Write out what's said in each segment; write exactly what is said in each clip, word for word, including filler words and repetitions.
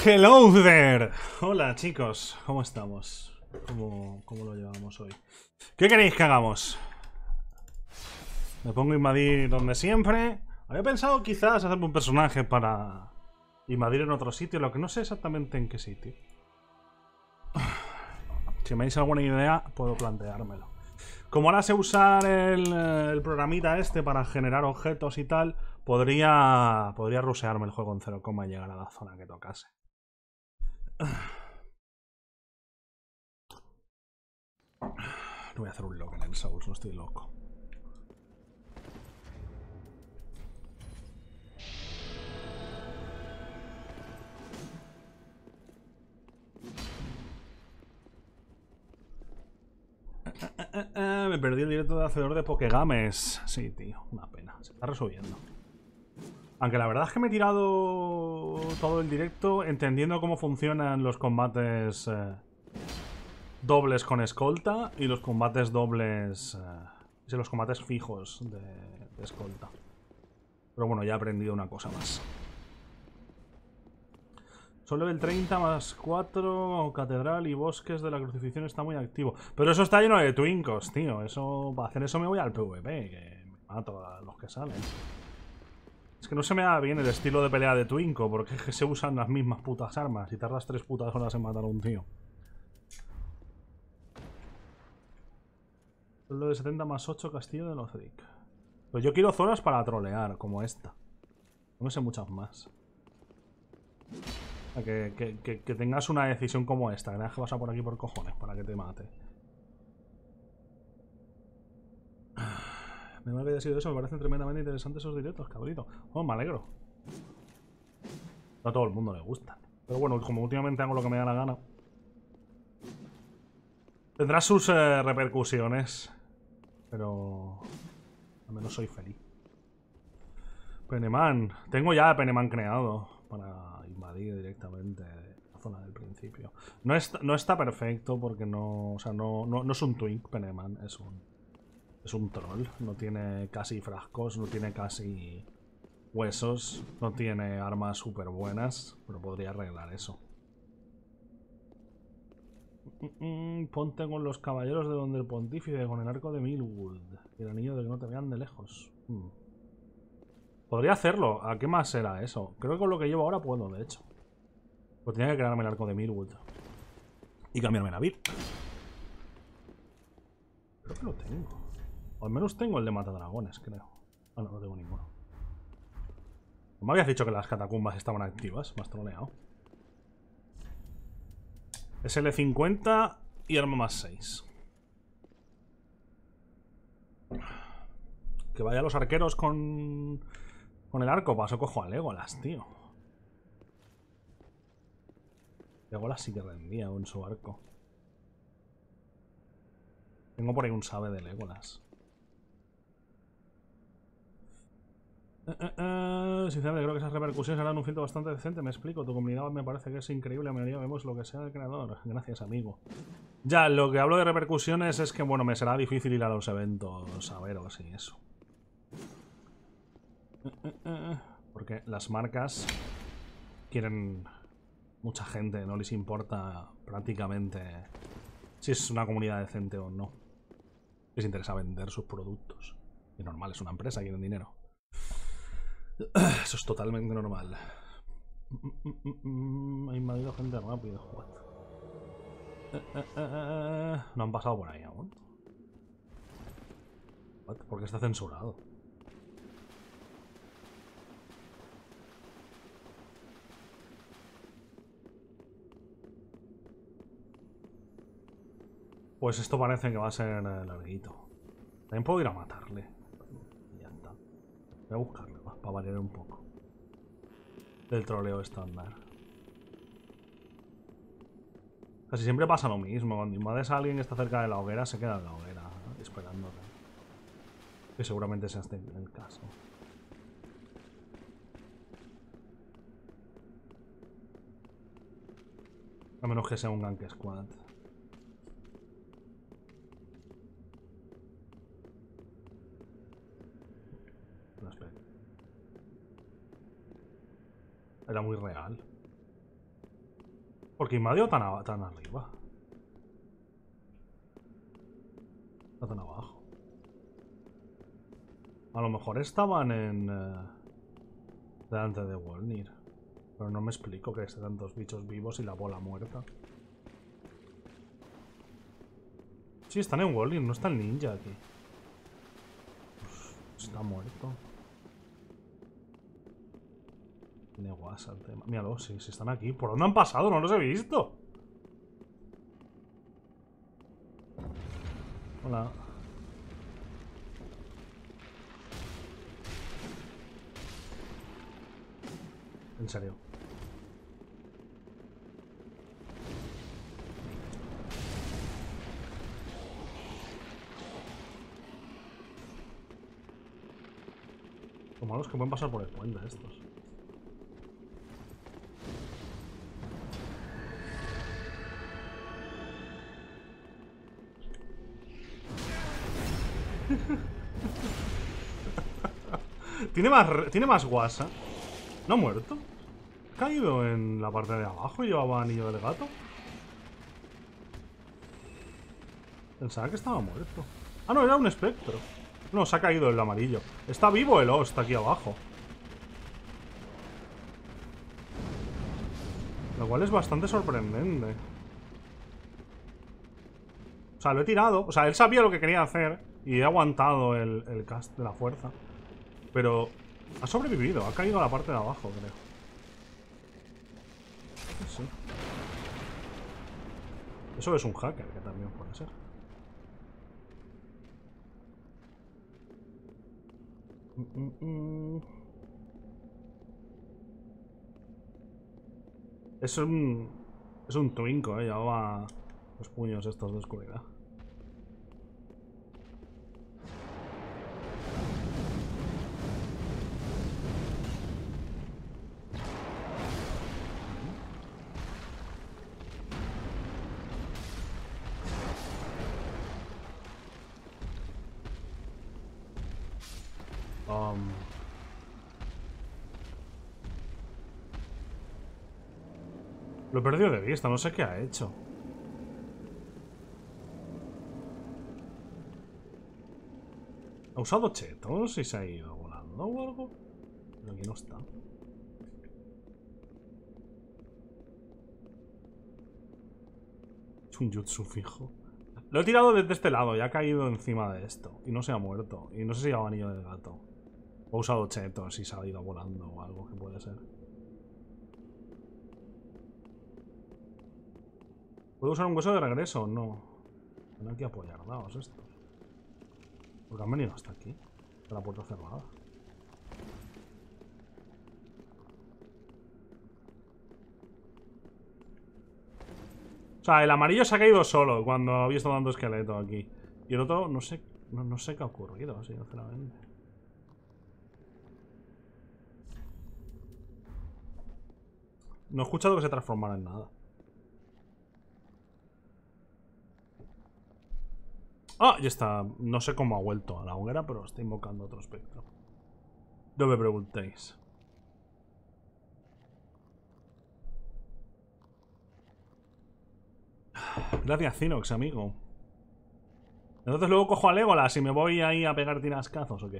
Hello there. Hola chicos, ¿cómo estamos? ¿Cómo, cómo lo llevamos hoy? ¿Qué queréis que hagamos? Me pongo a invadir donde siempre. Había pensado quizás hacerme un personaje para invadir en otro sitio, lo que no sé exactamente en qué sitio. Si me dais alguna idea, puedo planteármelo. Como ahora sé usar el, el programita este para generar objetos y tal, podría, podría rusearme el juego en cero coma y llegar a la zona que tocase. No voy a hacer un lock en el Souls, no estoy loco. Eh, eh, me perdí el directo de hacedor de Pokegames. Sí, tío, una pena. Se está resubiendo. Aunque la verdad es que me he tirado todo el directo entendiendo cómo funcionan los combates eh, dobles con escolta y los combates dobles... Eh, los combates fijos de, de escolta. Pero bueno, ya he aprendido una cosa más. Son level treinta más cuatro, catedral y bosques de la crucifixión está muy activo. Pero eso está lleno de twinkos, tío. Eso, para hacer eso me voy al PvP, que me mato a los que salen. Es que no se me da bien el estilo de pelea de Twinko, porque es que se usan las mismas putas armas y tardas tres putas horas en matar a un tío. Lo de setenta más ocho, Castillo de Lothric. Pues yo quiero zonas para trolear, como esta. No sé muchas más. Que, que, que, que tengas una decisión como esta, que tengas que pasar por aquí por cojones para que te mate. Me que haya sido eso, me parecen tremendamente interesantes esos directos, cabrito. Oh, me alegro. No a todo el mundo le gusta. Pero bueno, como últimamente hago lo que me da la gana. Tendrá sus eh, repercusiones. Pero... al menos soy feliz. Peneman. Tengo ya Peneman creado para invadir directamente la zona del principio. No está, no está perfecto porque no... O sea, no, no, no es un twink Peneman, es un... Es un troll. No tiene casi frascos, no tiene casi huesos, no tiene armas súper buenas, pero podría arreglar eso. Mm, mm, ponte con los caballeros de donde el pontífice, con el arco de Milwood y el anillo de que no te vean de lejos. Mm. Podría hacerlo. ¿A qué más será eso? Creo que con lo que llevo ahora puedo, de hecho. Pues tenía que crearme el arco de Milwood y cambiarme la build. Creo que lo tengo. O al menos tengo el de matadragones, creo. Ah, no, no tengo ninguno. Me habías dicho que las catacumbas estaban activas. Me has troleado. S L cincuenta y arma más seis. Que vaya los arqueros con... Con el arco, paso cojo a Legolas, tío. Legolas sí que rendía en su arco. Tengo por ahí un sabe de Legolas. Eh, eh, eh, sinceramente creo que esas repercusiones harán un filtro bastante decente. Me explico, tu comunidad me parece que es increíble. A mayoría vemos lo que sea del creador. Gracias, amigo. Ya, lo que hablo de repercusiones es que, bueno, me será difícil ir a los eventos a veros y eso. Eh, eh, eh, porque las marcas quieren mucha gente, no les importa prácticamente si es una comunidad decente o no. Les interesa vender sus productos. Y normal, es una empresa, quieren dinero. Eso es totalmente normal. Ha invadido gente rápido, joder. Eh, eh, eh, no han pasado por ahí aún. What? ¿Por qué está censurado? Pues esto parece que va a ser larguito. También puedo ir a matarle. Y ya está. Voy a buscarle, va, para variar un poco. Del troleo estándar. Casi siempre pasa lo mismo. Cuando invades a alguien que está cerca de la hoguera, se queda en la hoguera, ¿no? Esperándote. Que seguramente sea este el caso. A menos que sea un gank squad. No, espera. Era muy real. Porque invadió tan, a- tan arriba. Está tan abajo. A lo mejor estaban en... eh, delante de Wolnir. Pero no me explico que estén tantos bichos vivos y la bola muerta. Sí, están en Wolnir, no está el ninja aquí. Uf, está muerto. Tiene guasa el tema. Míralo, sí, sí están aquí. ¿Por dónde han pasado? No los he visto. Hola. En serio. Lo malo es que pueden pasar por el puente estos. Tiene más, tiene más guasa. ¿No ha muerto? ¿Ha caído en la parte de abajo y llevaba anillo del gato? Pensaba que estaba muerto. Ah, no, era un espectro. No, se ha caído el amarillo. Está vivo el host aquí abajo. Lo cual es bastante sorprendente. O sea, lo he tirado. O sea, él sabía lo que quería hacer y he aguantado el, el cast de la fuerza. Pero ha sobrevivido. Ha caído a la parte de abajo, creo. Sí. Eso es un hacker, que también puede ser. Mm, mm, mm. Es un... Es un twinko, eh. Llevaba los puños estos de oscuridad. Um... Lo he perdido de vista, no sé qué ha hecho. ¿Ha usado chetos y se ha ido volando o algo? Pero aquí no está. Es un jutsu fijo. Lo he tirado desde este lado y ha caído encima de esto. Y no se ha muerto. Y no sé si llevaba anillo del gato. O ha usado chetos y se ha ido volando o algo que puede ser. ¿Puedo usar un hueso de regreso? No. Ven aquí a apoyar, daos estos. Porque han venido hasta aquí. Está la puerta cerrada. O sea, el amarillo se ha caído solo cuando ha visto tanto esqueleto aquí. Y el otro, no sé, no, no sé qué ha ocurrido, sinceramente. No he escuchado que se transformara en nada. Ah, ya está. No sé cómo ha vuelto a la hoguera, pero está invocando otro espectro. No me preguntéis. Gracias, Cinox, amigo. Entonces luego cojo a Legolas y me voy ahí a pegar tirascazos, ¿o qué?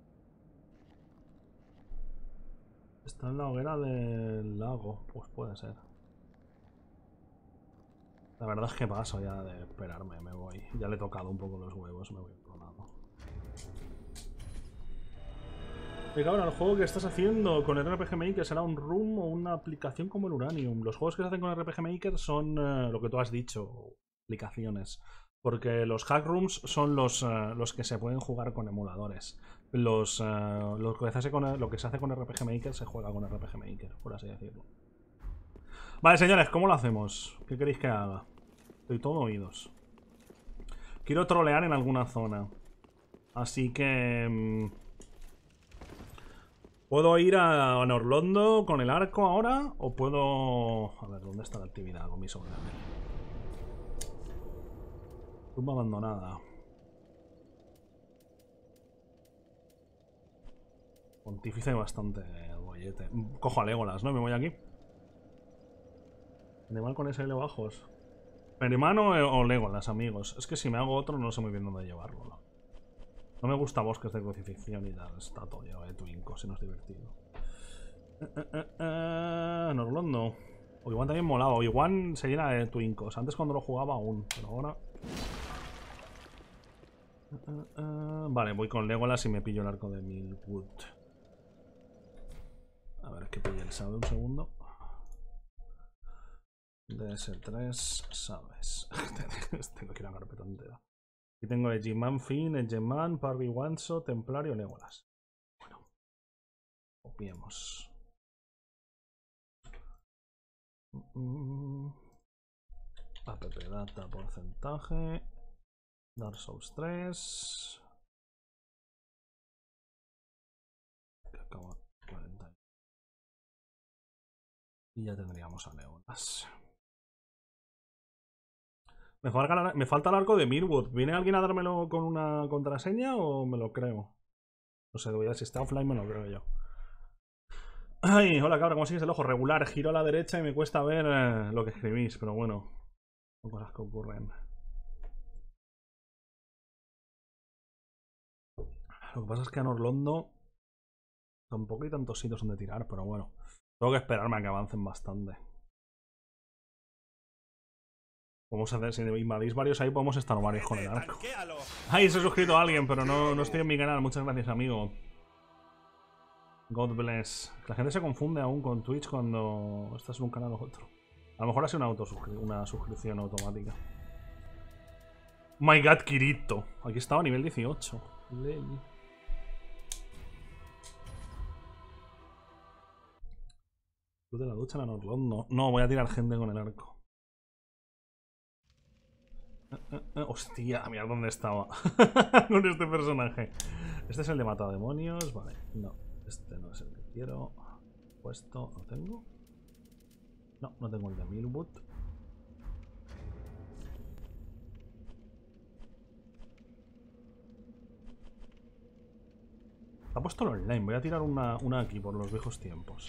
Está en la hoguera del lago. Pues puede ser. La verdad es que paso ya de esperarme, me voy. Ya le he tocado un poco los huevos, me voy clonado. Oye, cabrón, el juego que estás haciendo con el R P G Maker será un room o una aplicación como el Uranium. Los juegos que se hacen con el R P G Maker son uh, lo que tú has dicho, aplicaciones. Porque los hack rooms son los, uh, los que se pueden jugar con emuladores. Los, uh, lo, que se hace con, lo que se hace con R P G Maker se juega con R P G Maker, por así decirlo. Vale, señores, ¿cómo lo hacemos? ¿Qué queréis que haga? Estoy todo oídos. Quiero trolear en alguna zona. Así que... Mmm, ¿puedo ir a Norlondo con el arco ahora? ¿O puedo...? A ver, ¿dónde está la actividad con mi sobrino? Tumba abandonada. Pontífice bastante bollete. Cojo a Legolas, ¿no? Me voy aquí. Animal con S L bajos. Hermano o Legolas, amigos. Es que si me hago otro no sé muy bien dónde llevarlo, ¿no? No me gusta bosques de crucifixión y tal. Está todo lleno de twinkos, si no es divertido. Eh, eh, eh, eh, Norlondo. Obi-Wan también molaba. Obi-Wan se llena de twinkos. Antes cuando lo jugaba aún, pero ahora... Eh, eh, eh. Vale, voy con Legolas y me pillo el arco de Milwood. A ver, que pille el sabe un segundo. D S tres, sabes. Tengo que ir a la carpeta entera. Aquí tengo Ejiman, Finn, Ejiman, Parry, Wanso, Templario, Legolas. Bueno, copiemos. App data, porcentaje. Dark Souls tres. Que acaba cuarenta. Y ya tendríamos a Legolas. Me falta, me falta el arco de Mirwood. ¿Viene alguien a dármelo con una contraseña o me lo creo? No sé, voy a ver si está offline, me lo creo yo. Ay, hola cabra, ¿cómo sigues el ojo? Regular, giro a la derecha y me cuesta ver eh, lo que escribís, pero bueno. Son cosas que ocurren. Lo que pasa es que a Norlondo tampoco hay tantos sitios donde tirar, pero bueno. Tengo que esperarme a que avancen bastante. Vamos a hacer, si invadís varios ahí, podemos estar varios con el arco. Ay, se ha suscrito a alguien, pero no, no estoy en mi canal. Muchas gracias, amigo. God bless. La gente se confunde aún con Twitch cuando estás en un canal o otro. A lo mejor ha sido una, autosuscri una suscripción automática. My God, Kirito. Aquí estaba a nivel dieciocho. Ley. De la ducha en la Norlondo. No, voy a tirar gente con el arco. Eh, eh, eh, hostia, mirad dónde estaba. Con este personaje. Este es el de matademonios. Vale, no. Este no es el que quiero. Puesto, ¿lo tengo? No, no tengo el de Milwood. Ha puesto el online. Voy a tirar una, una aquí por los viejos tiempos.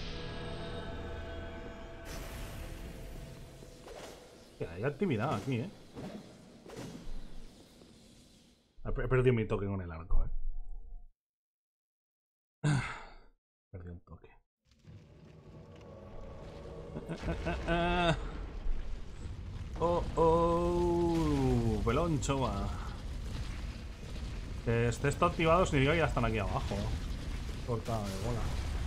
Hay actividad aquí, eh. He perdido mi toque con el arco, eh. Perdí un toque. Oh, oh. Peloncho va. Que esté esto activado significa que ya están aquí abajo. Cortada de bola.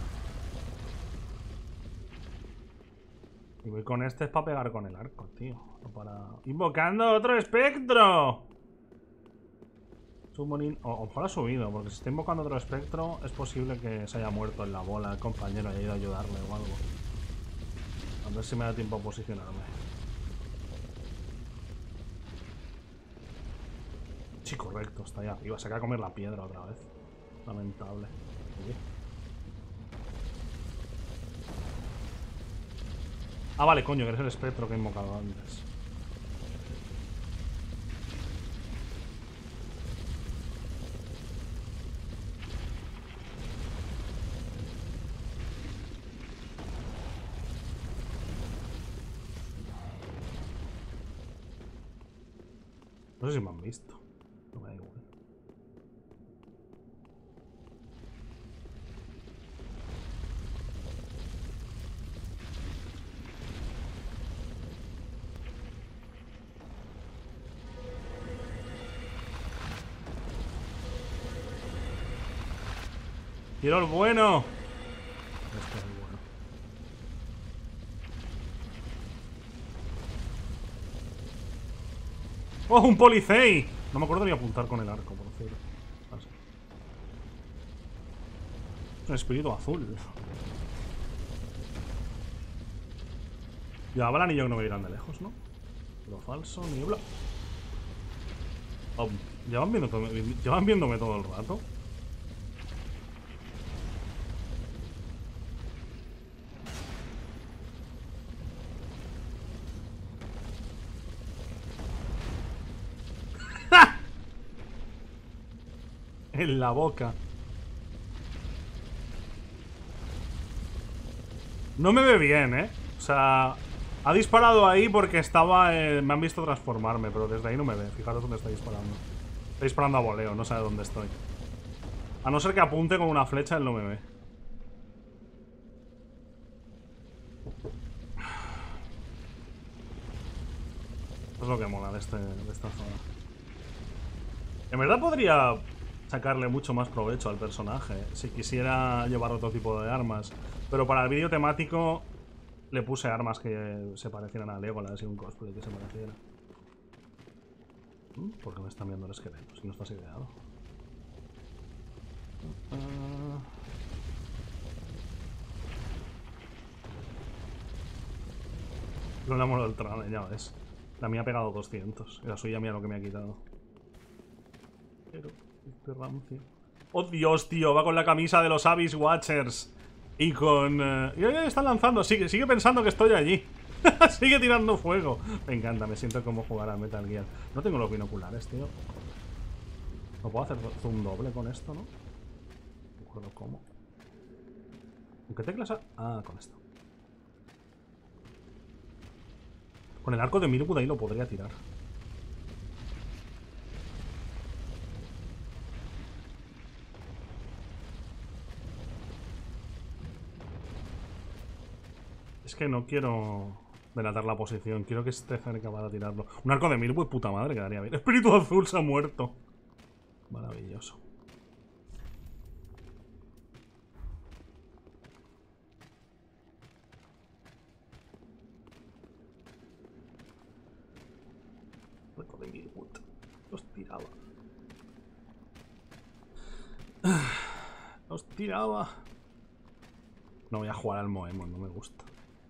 Y voy con este es para pegar con el arco, tío. No para... ¡Invocando otro espectro! Summoning... O, ojalá ha subido, porque si está invocando otro espectro es posible que se haya muerto en la bola el compañero y haya ido a ayudarle o algo. A ver si me da tiempo a posicionarme. Sí, correcto, está ahí arriba. Se acaba de comer la piedra otra vez. Lamentable. Oye. Ah, vale, coño, que eres el espectro que he invocado antes. No sé si me han visto. No me da igual. ¡Quiero el bueno! Este es el bueno. ¡Oh, un policei! No me acuerdo ni apuntar con el arco, por cierto. Ah, sí. Es un espíritu azul. Ya habrán y yo que no me dirán de lejos, ¿no? Lo falso, niebla. Oh, ¿llevan, viendo todo, ¿Llevan viéndome todo el rato? En la boca. No me ve bien, ¿eh? O sea... Ha disparado ahí porque estaba... Eh, me han visto transformarme, pero desde ahí no me ve. Fijaros dónde está disparando. Está disparando a voleo, no sabe dónde estoy. A no ser que apunte con una flecha, él no me ve. Eso es lo que mola de, este, de esta zona. En verdad podría sacarle mucho más provecho al personaje si quisiera llevar otro tipo de armas. Pero para el vídeo temático le puse armas que se parecieran a Legolas y un cosplay que se pareciera. ¿Por qué me están viendo el esqueleto? Si no estás ideado. Uh... No le ha molado el trame, ya ves. La mía ha pegado doscientos. Y la suya mía lo que me ha quitado. Pero, este rancio. ¡Oh, Dios, tío! Va con la camisa de los Abyss Watchers. Y con... Uh... Y ya están lanzando. Sigue, sigue pensando que estoy allí. Sigue tirando fuego. Me encanta, me siento como jugar a Metal Gear. No tengo los binoculares, tío. No puedo hacer zoom doble con esto, ¿no? No me acuerdo cómo. ¿Con qué teclas? Ah, con esto. Con el arco de Mirwood ahí lo podría tirar. Es que no quiero delatar la posición. Quiero que esté cerca para tirarlo. Un arco de Mirwood, puta madre, quedaría bien. Espíritu azul se ha muerto. Maravilloso. Arco de Mirwood. Los tiraba. Los tiraba. No voy a jugar al Moemon, no me gusta.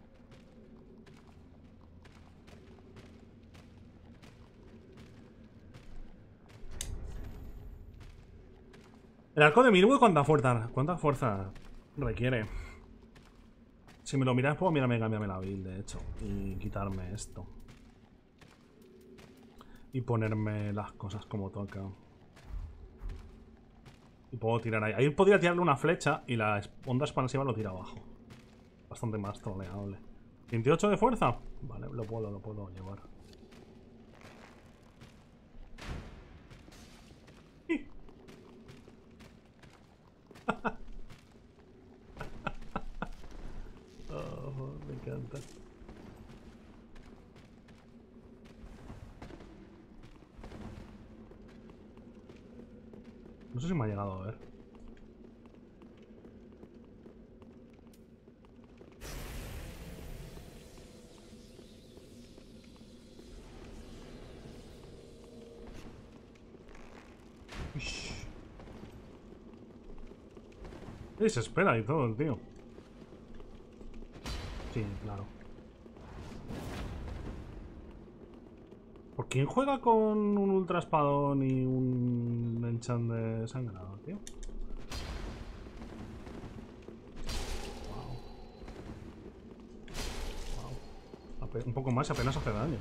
El arco de Mirwood, ¿cuánta fuerza, ¿cuánta fuerza requiere? Si me lo miráis, puedo mirarme y cambiarme la build, de hecho. Y quitarme esto. Y ponerme las cosas como toca. Y puedo tirar ahí. Ahí podría tirarle una flecha y la onda expansiva lo tira abajo. Bastante más troleable. ¿veintiocho de fuerza? Vale, lo puedo, lo puedo llevar. Oh, me encanta. No sé si me ha llegado a ver. Y se espera y todo el tío. Sí, claro. ¿Por quién juega con un ultra espadón y un enchant de sangrado, tío? Wow. Wow. Un poco más y apenas hace daño.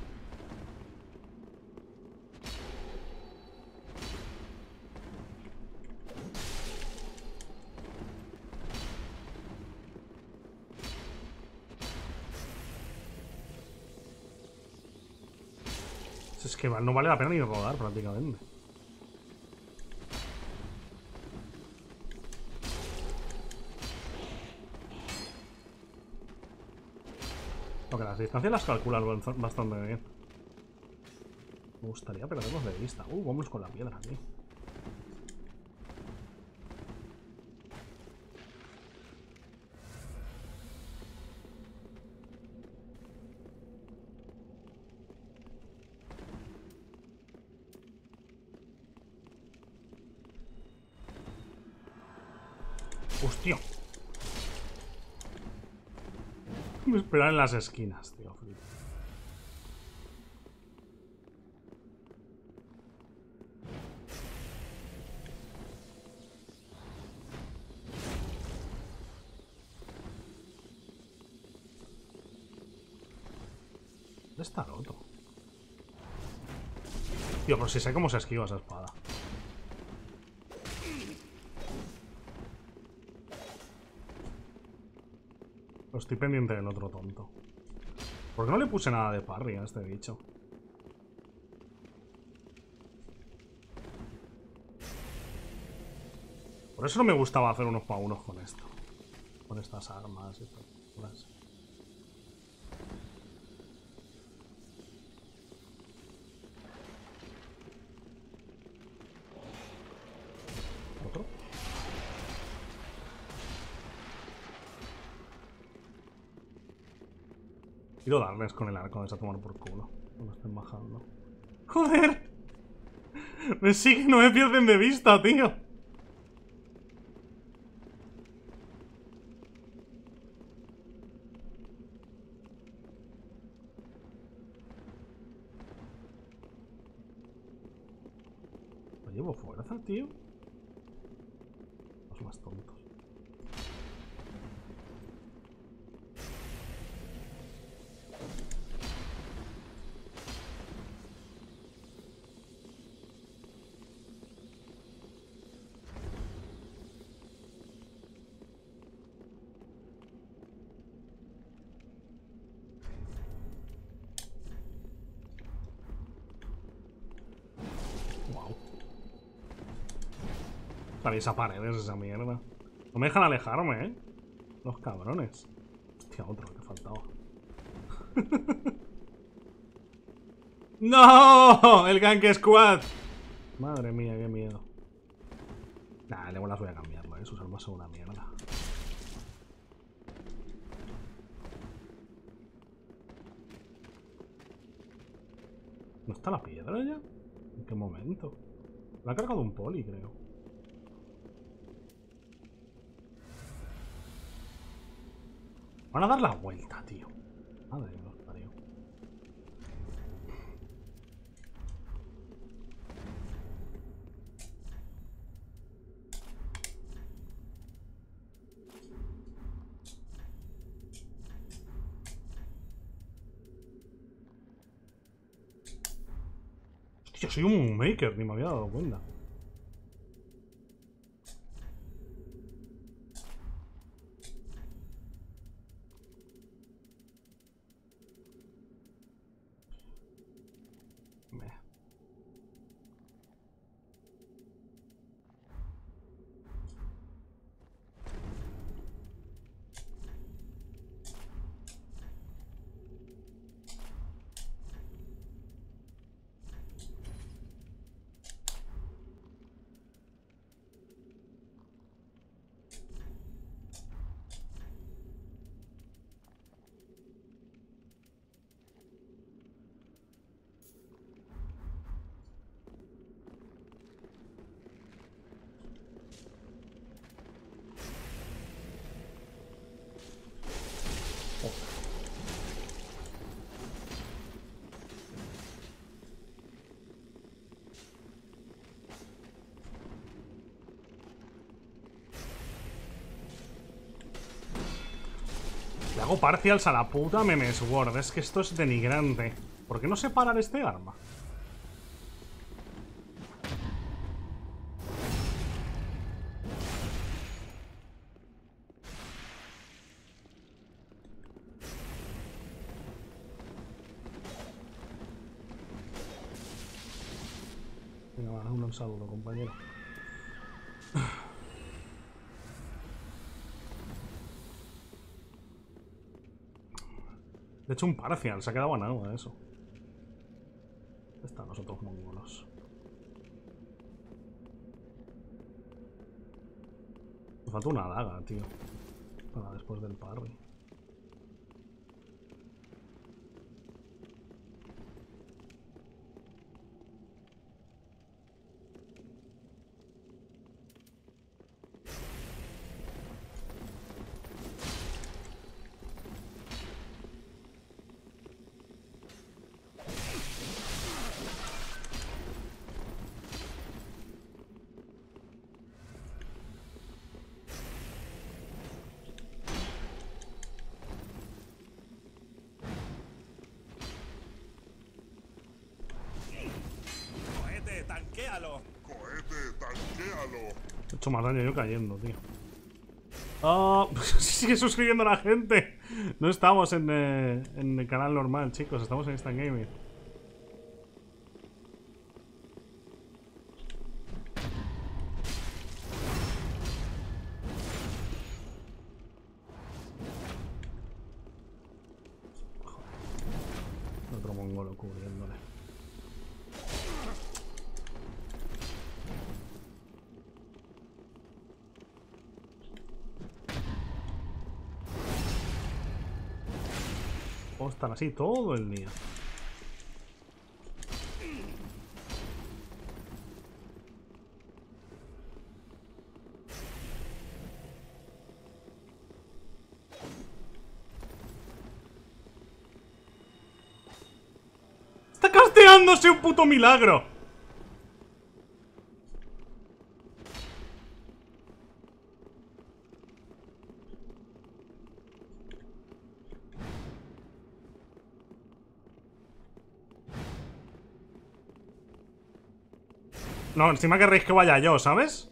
Es que no vale la pena ni rodar prácticamente. Porque las distancias las calculas bastante bien. Me gustaría perderlos de vista. Uh, vamos con la piedra aquí. ¡Hostia! Me esperan en las esquinas, tío. ¿Dónde está el otro? Tío, pero si sé cómo se esquiva esa espada. Estoy pendiente del otro tonto. ¿Por qué no le puse nada de parry a este bicho? Por eso no me gustaba hacer unos pa' unos con esto. Con estas armas y todo. Otro. Quiero darles con el arco de a tomar por culo. No me estén bajando. ¡Joder! Me siguen, no me pierden de vista, tío. ¿No llevo fuerza, tío? Los más tontos. Esa pared es esa mierda. No me dejan alejarme, ¿eh? Los cabrones. Hostia, otro que faltaba. ¡No! ¡El Gank Squad! Madre mía, qué miedo. Nah, luego las voy a cambiarlo, ¿eh? Sus armas son una mierda. ¿No está la piedra ya? ¿En qué momento? La ha cargado un poli, creo. Van a dar la vuelta, tío. Madre mía, los parió. Hostia, soy un maker, ni me había dado cuenta. Le hago parcials a la puta Meme Sword. Es que esto es denigrante. ¿Por qué no sé parar este arma? Venga, va, un saludo, compañero. De hecho, un parcial, se ha quedado ganado eso. Están los otros mongolos. Me falta una daga, tío. Para después del parry. ¡Tanquéalo! ¡Cohete, tanquéalo! He hecho más daño yo cayendo, tío. Oh, sigue suscribiendo la gente. No estamos en, eh, en el canal normal, chicos. Estamos en Instant Gaming. Otro mongolo cubriéndole. Puedo estar así todo el día. ¡Está casteándose un puto milagro! No, encima querréis que vaya yo, ¿sabes?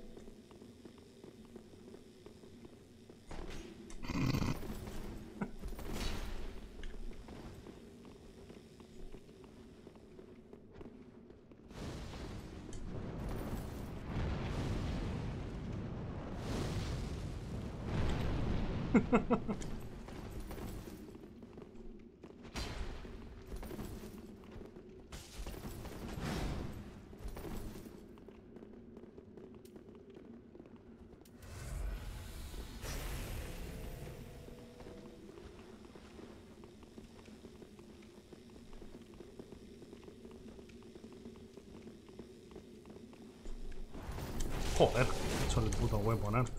Joder, he hecho el puto weapon art.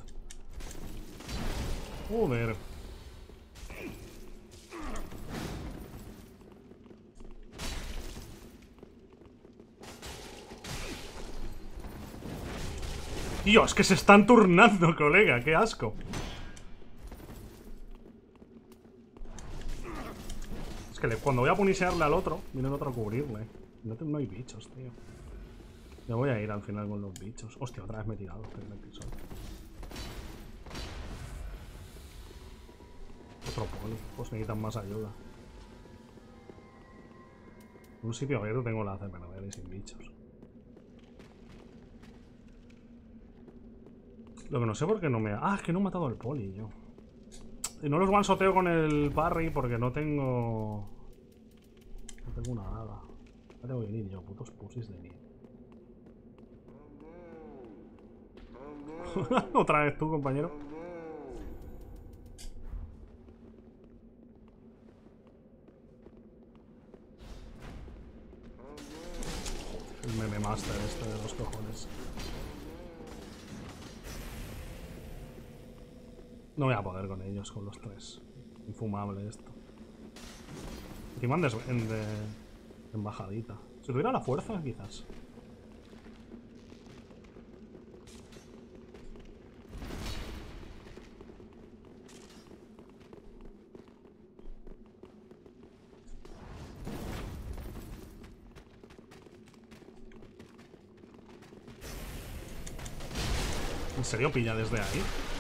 Joder. Dios, que se están turnando, colega, qué asco. Es que le, cuando voy a punisearle al otro, viene el otro a cubrirle. No, te, no hay bichos, tío. Me voy a ir al final con los bichos. Hostia, otra vez me he tirado. Otro poli. Pues necesitan más ayuda. En un sitio abierto tengo la C P N y sin bichos. Lo que no sé por qué no me... Ah, es que no he matado al poli yo. Y no los one-shoteo con el parry porque no tengo... No tengo una nada. Ya tengo que ir yo, putos pusis de mí. Otra vez tú, compañero. El meme master este de los cojones. No voy a poder con ellos, con los tres. Infumable esto. Encima en, en, de, en bajadita. Si tuviera la fuerza, quizás. ¿En serio pilla desde ahí?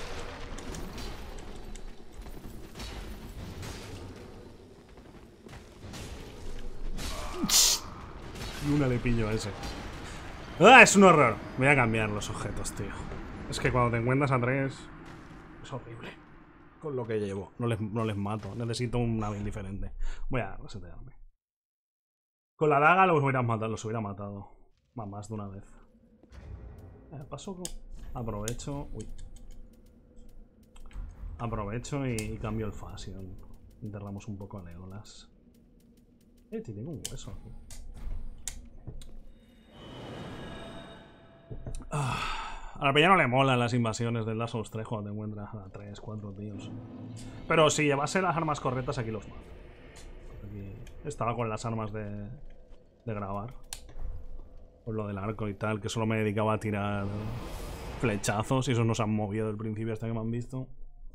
Y una le pillo a ese. ¡Ah! Es un horror. Voy a cambiar los objetos, tío. Es que cuando te encuentras a tres... Es horrible. Con lo que llevo. No les, no les mato. Necesito una build diferente. Voy a resetearme. Con la daga los hubiera matado. Los hubiera matado. Más, más de una vez. Eh, paso... Aprovecho... Uy. Aprovecho y, y cambio el fashion. Enterramos un poco a Legolas. Eh, tiene un hueso aquí. Ah, a la peña no le molan las invasiones del Dark Souls tres cuando te encuentras a tres, cuatro tíos. Pero si llevase las armas correctas, aquí los mato. Aquí estaba con las armas de, de grabar. Por lo del arco y tal, que solo me dedicaba a tirar flechazos y esos no se han movido del principio hasta que me han visto.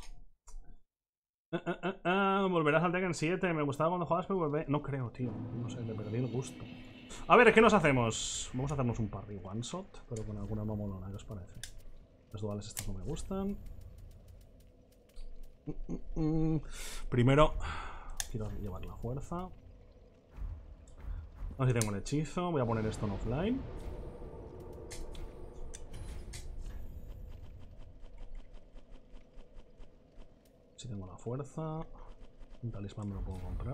Uh, uh, uh, uh, volverás al Tekken siete. Me gustaba cuando jugabas, pero volver... No creo, tío. No sé, le perdí el gusto. A ver, ¿qué nos hacemos? Vamos a hacernos un parry one shot, pero con alguna mamolona, ¿qué os parece? Las duales estas no me gustan. Primero, quiero llevar la fuerza. A ver si tengo el hechizo. Voy a poner esto en offline. Si tengo la fuerza. Un talismán me lo puedo comprar.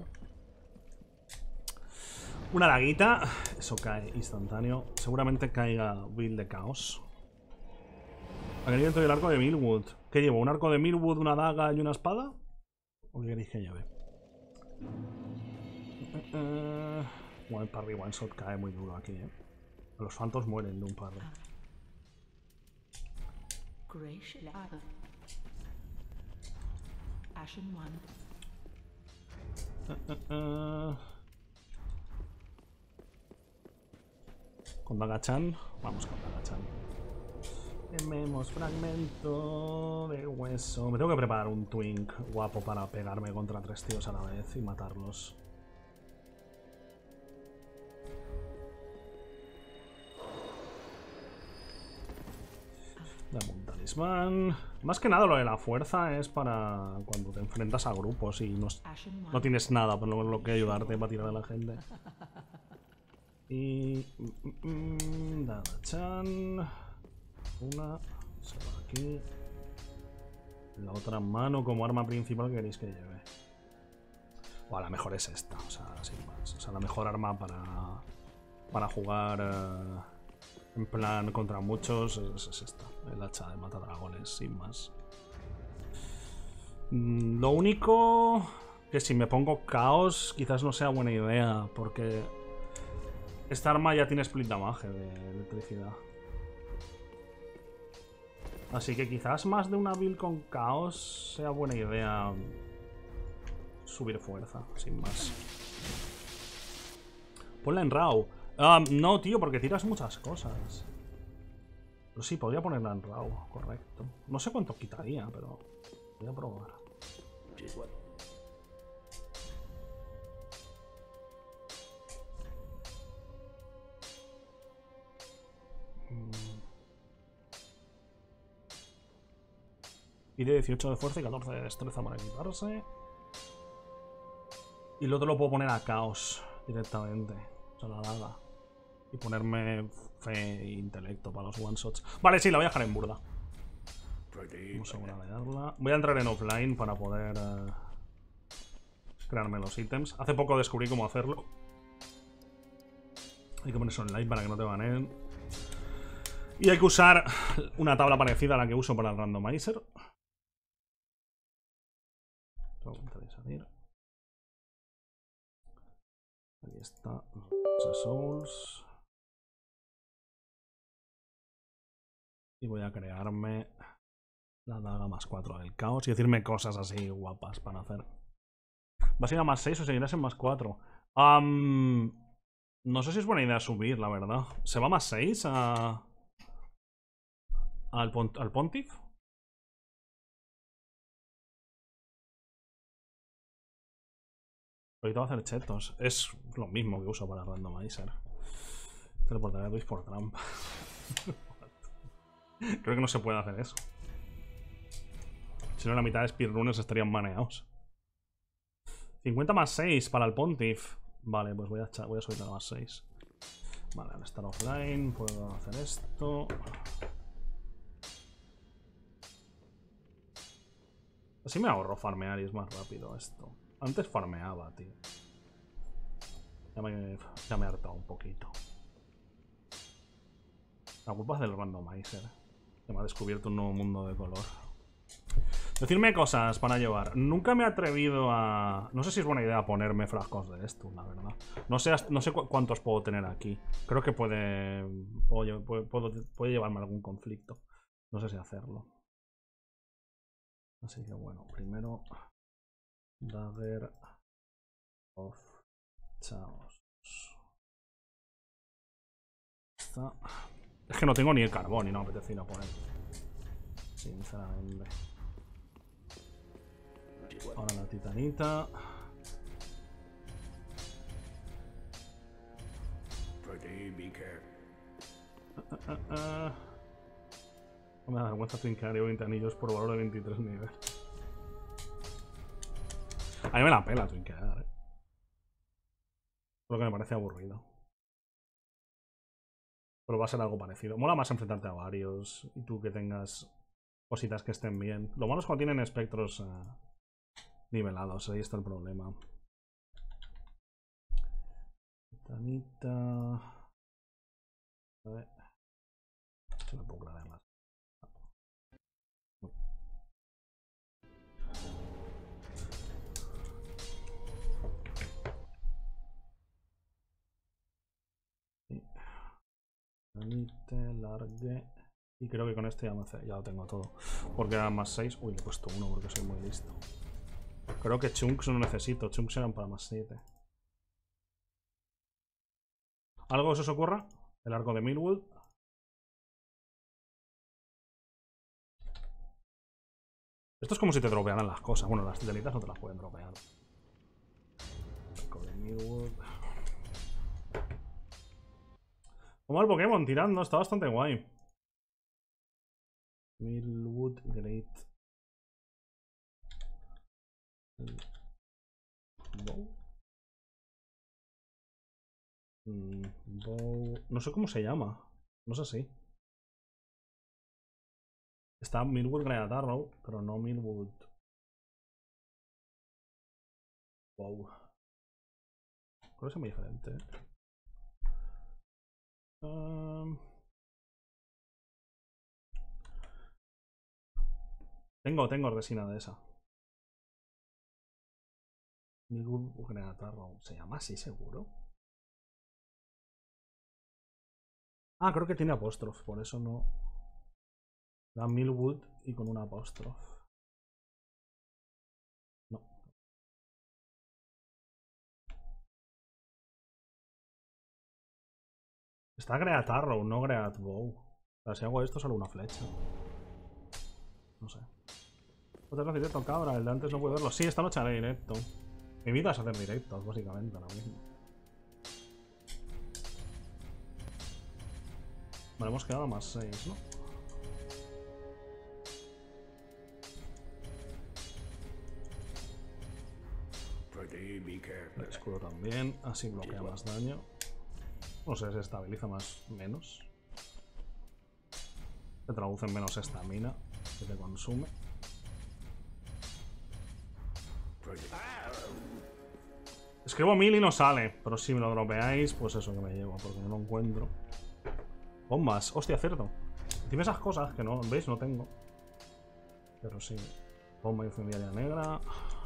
Una daguita. Eso cae instantáneo. Seguramente caiga build de caos. Aquí dentro del arco de Millwood. ¿Qué llevo? ¿Un arco de Millwood, una daga y una espada? ¿O qué queréis que lleve? Uh, bueno, el parry one shot cae muy duro aquí, ¿eh? Los Phantoms mueren de un parry. Uh, uh, uh. Con Daga-chan. Vamos con Daga-chan. Tenemos fragmento de hueso. Me tengo que preparar un twink guapo para pegarme contra tres tíos a la vez y matarlos. Dame un talismán. Más que nada lo de la fuerza es para cuando te enfrentas a grupos y no, no tienes nada por lo, lo que ayudarte para tirar a la gente. Y... Mm, Daga-chan. Una... Se va aquí. La otra mano como arma principal que queréis que lleve. O a la mejor es esta, o sea, sin más. O sea, la mejor arma para... Para jugar... Uh, en plan contra muchos es, es esta. El hacha de matadragones, sin más. Mm, lo único... Que si me pongo caos quizás no sea buena idea, porque... Esta arma ya tiene split damage de electricidad. Así que quizás más de una build con caos sea buena idea subir fuerza, sin más. Ponla en raw. Um, no, tío, porque tiras muchas cosas. Pero sí, podría ponerla en raw, correcto. No sé cuánto quitaría, pero voy a probar. Pide dieciocho de fuerza y catorce de destreza para equiparse. Y el otro lo puedo poner a caos directamente. O sea, la daga. Y ponerme fe e intelecto para los one shots. Vale, sí, la voy a dejar en burda. Vamos a guardarla. Voy a entrar en offline para poder uh, crearme los ítems. Hace poco descubrí cómo hacerlo. Hay que ponerse online para que no te baneen. Y hay que usar una tabla parecida a la que uso para el randomizer. Salir. Ahí está. Souls. Y voy a crearme la daga más cuatro del caos y decirme cosas así guapas para hacer. ¿Vas a ir a más seis o seguirás en más cuatro? Um, no sé si es buena idea subir, la verdad. ¿Se va más seis a... al, pont al Pontiff? Ahorita va a hacer chetos. Es lo mismo que uso para randomizer. Teleportaré a Luis por trampa. Creo que no se puede hacer eso. Si no, la mitad de speedrunners estarían maneados. cincuenta más seis para el Pontiff. Vale, pues voy a, echar, voy a subir a más seis. Vale, al estar offline puedo hacer esto. Así me ahorro farmear y es más rápido esto. Antes farmeaba, tío. Ya me, ya me he hartado un poquito. La culpa es del randomizer, que me ha descubierto un nuevo mundo de color. Decidme cosas para llevar. Nunca me he atrevido a... No sé si es buena idea ponerme frascos de esto, la verdad. No sé, no sé cu cuántos puedo tener aquí. Creo que puede... Puedo, puedo, puedo, puede llevarme a algún conflicto. No sé si hacerlo. Así que bueno, primero... Dagger of Chaos. Está... Es que no tengo ni el carbón y no me apetece ir a poner. Sinceramente. Ahora la titanita. Uh, uh, uh. No me da vergüenza trincar veinte anillos por valor de veintitrés niveles. A mí me la pela twinkear, eh. Lo que me parece aburrido. Pero va a ser algo parecido. Mola más enfrentarte a varios y tú que tengas cositas que estén bien. Lo malo es cuando tienen espectros uh, nivelados. Ahí está el problema. Tanita. A ver. Se me puedo aclarar más. Tanita, largue. Y creo que con este ya, me hace, ya lo tengo todo. Porque eran más seis. Uy, le he puesto uno porque soy muy listo. Creo que chunks no necesito. Chunks eran para más siete. ¿Algo se os ocurra? El arco de Millwood. Esto es como si te dropearan las cosas. Bueno, las titanitas no te las pueden dropear. Arco de Millwood. Como el Pokémon tirando, está bastante guay. Millwood Great. Bow. Mm, bow. No sé cómo se llama. No sé si. Está Millwood Great Arrow, pero no Millwood Bow. Creo que es muy diferente. ¿eh? Um... Tengo, tengo resina de esa. Millwood Great Arrow. ¿Se llama así seguro? Ah, creo que tiene apóstrofe, por eso no. Da Millwood y con un apóstrofe. No. Está Great Arrow, no Great Bow. O sea, si hago esto, solo una flecha. No sé. Otra vez directo, cabra. El de antes no puedo verlo. Sí, esta noche haré directo. Mi vida es hacer directos, básicamente, ahora mismo. Vale, hemos quedado más seis, ¿no? El escudo también, así bloquea más daño. No sé, se estabiliza más menos. Se traduce en menos estamina que te consume. Escribo mil y no sale, pero si me lo dropeáis, pues eso que me llevo, porque no lo encuentro. Bombas, hostia, cierto. Dime esas cosas que no, ¿veis? No tengo. Pero sí. Bomba incendiaria negra.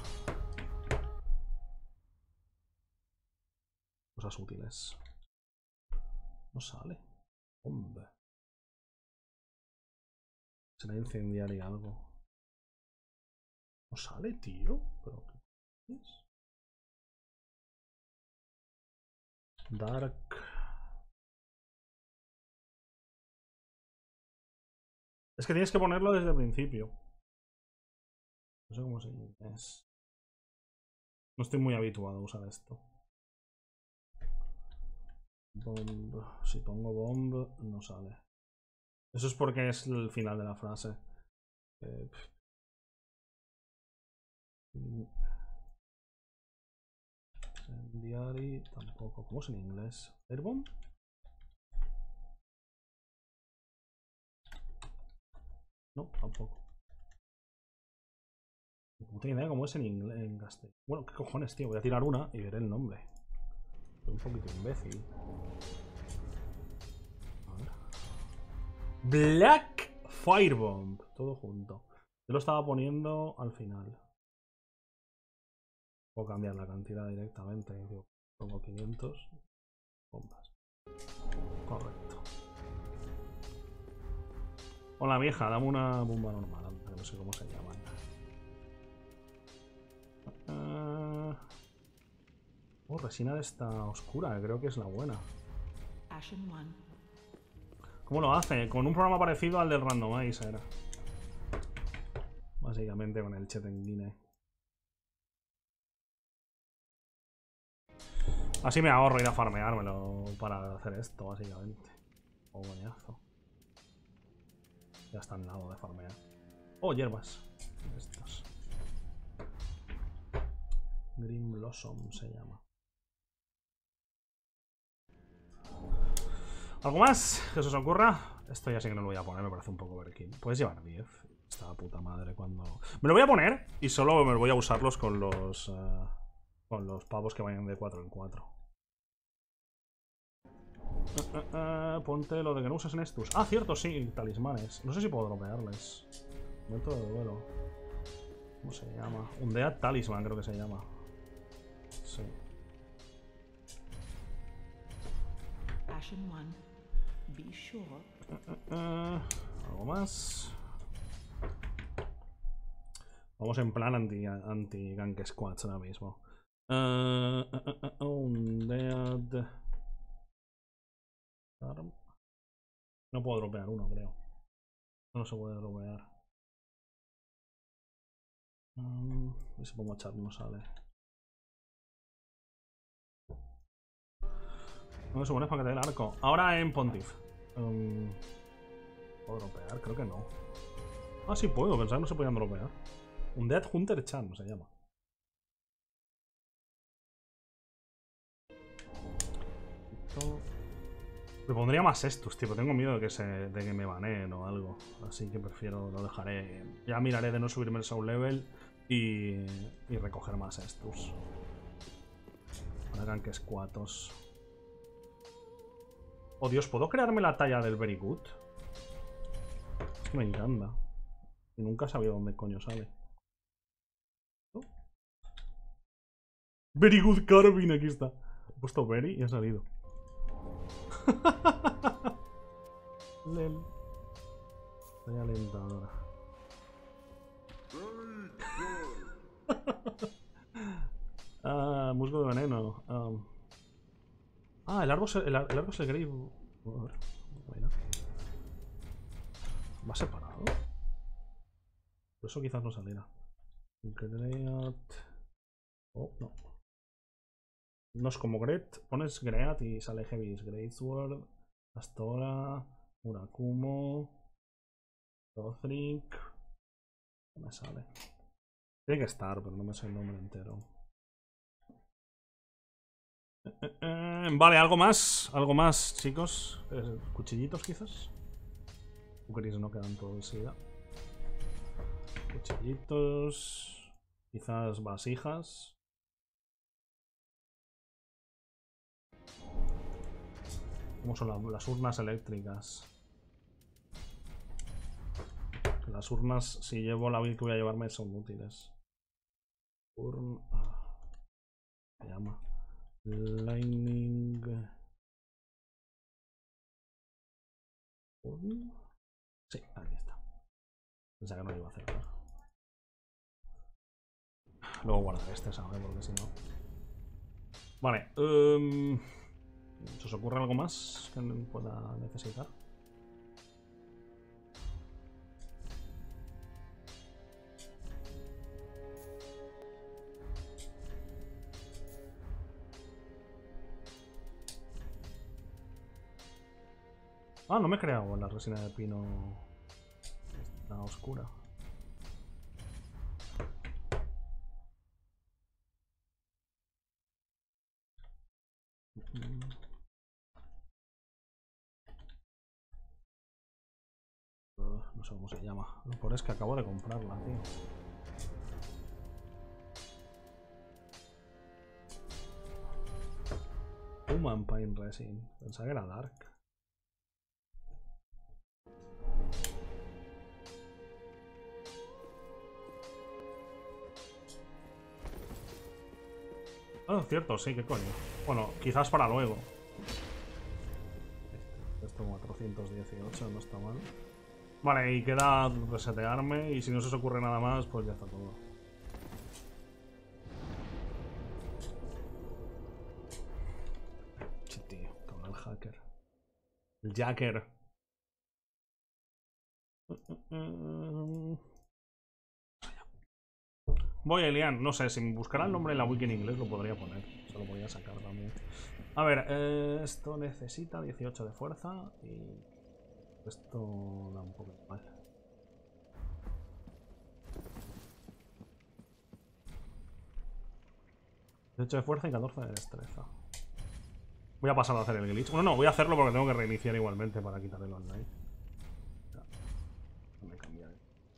Cosas útiles. No sale. Hombre. Será incendiaria algo. No sale, tío. ¿Pero qué es? Dark. Es que tienes que ponerlo desde el principio. No sé cómo se es. No estoy muy habituado a usar esto. Bomb. Si pongo bomb, no sale. Eso es porque es el final de la frase. Eh, Incendiary tampoco. ¿Cómo es en inglés? ¿Airbomb? No, tampoco. No tengo idea cómo es en inglés, en castellano. Bueno, ¿qué cojones, tío? Voy a tirar una y veré el nombre. Soy un poquito imbécil. A ver. Black Firebomb. Todo junto. Yo lo estaba poniendo al final. Puedo cambiar la cantidad directamente. Digo, pongo quinientos bombas. Correcto. Hola vieja, dame una bomba normal. No sé cómo se llama. Uh... Oh, resina de esta oscura, creo que es la buena. ¿Cómo lo hace? Con un programa parecido al del Randomize era. Básicamente con el Chetengine. Así me ahorro ir a farmeármelo para hacer esto, básicamente. Oh, buenazo. Ya está al lado de farmear. Oh, hierbas. Estos. Green Blossom se llama. ¿Algo más que se os ocurra? Esto ya sí que no lo voy a poner, me parece un poco overkill. Puedes llevar diez. Esta puta madre cuando... Me lo voy a poner y solo me voy a usarlos con los... Uh, con los pavos que vayan de cuatro en cuatro. Uh, uh, uh, ponte lo de que no uses Nestus. Ah, cierto, sí, talismanes. No sé si puedo dropearles. Momento de duelo. ¿Cómo se llama? Undead Talisman creo que se llama. Sí. Ashen One, be sure. Uh, uh, uh, ¿Algo más? Vamos en plan anti, anti gank squads ahora mismo. Uh, uh, uh, uh, Undead. No puedo dropear uno, creo. No se puede dropear. Um, y si pongo chat no sale. ¿Dónde se pone para que te dé el arco? Ahora en Pontiff. Um, ¿Puedo dropear? Creo que no. Ah, sí puedo, pensar que no se podían dropear. Un Dead Hunter Chan se llama. Me pondría más estos, tipo. Tengo miedo de que, se, de que me baneen o algo. Así que prefiero, lo dejaré. Ya miraré de no subirme el soul level y, y recoger más estos. Hagan que escuatos. Oh Dios, ¿puedo crearme la talla del Very Good? Es que me encanta. Y nunca he sabido dónde coño sale. ¿No? Very Good Carving, aquí está. He puesto Very y ha salido. Lel. Talla alentadora. Ah, musgo de veneno. Um. Ah, el árbol, el, el árbol es el Grave. Bueno, ¿va separado? Por eso quizás no saliera. Great. Oh, no. No es como Gret. Pones Great y sale Heavy. Greatsword. Astora. Murakumo. Lothric. No me sale. Tiene que estar, pero no me sale el nombre entero. Eh, eh, eh, vale, algo más. Algo más, chicos. Eh, cuchillitos, quizás. Cuckeries no quedan todos ya. Cuchillitos. Quizás vasijas. ¿Cómo son las, las urnas eléctricas? Las urnas, si llevo la build que voy a llevarme, son útiles. Urn... Ah, se llama. Lightning... Urn... Sí, aquí está. Pensaba que no lo iba a hacer ahora. Luego guardaré este, ¿sabes? Porque si no... Vale. Um... ¿Se os ocurre algo más que pueda necesitar? Ah, no me he creado la resina de pino. Está oscura. Uh, no sé cómo se llama. Lo peor es que acabo de comprarla, tío. Human Pine Resin. Pensaba que era Dark. Ah, cierto, sí, qué coño. Bueno, quizás para luego. Esto cuatrocientos dieciocho, no está mal. Vale, y queda resetearme. Y si no se os ocurre nada más, pues ya está todo. Sí, tío, con el hacker. El jacker. Voy a Elian, no sé, si me buscara el nombre en la wiki en inglés lo podría poner. Se lo podría sacar también. A ver, eh, esto necesita dieciocho de fuerza y esto da un poco mal. dieciocho de fuerza y catorce de destreza. Voy a pasar a hacer el glitch. Bueno, no, voy a hacerlo porque tengo que reiniciar igualmente para quitar el online. Ya. Me cambiaré.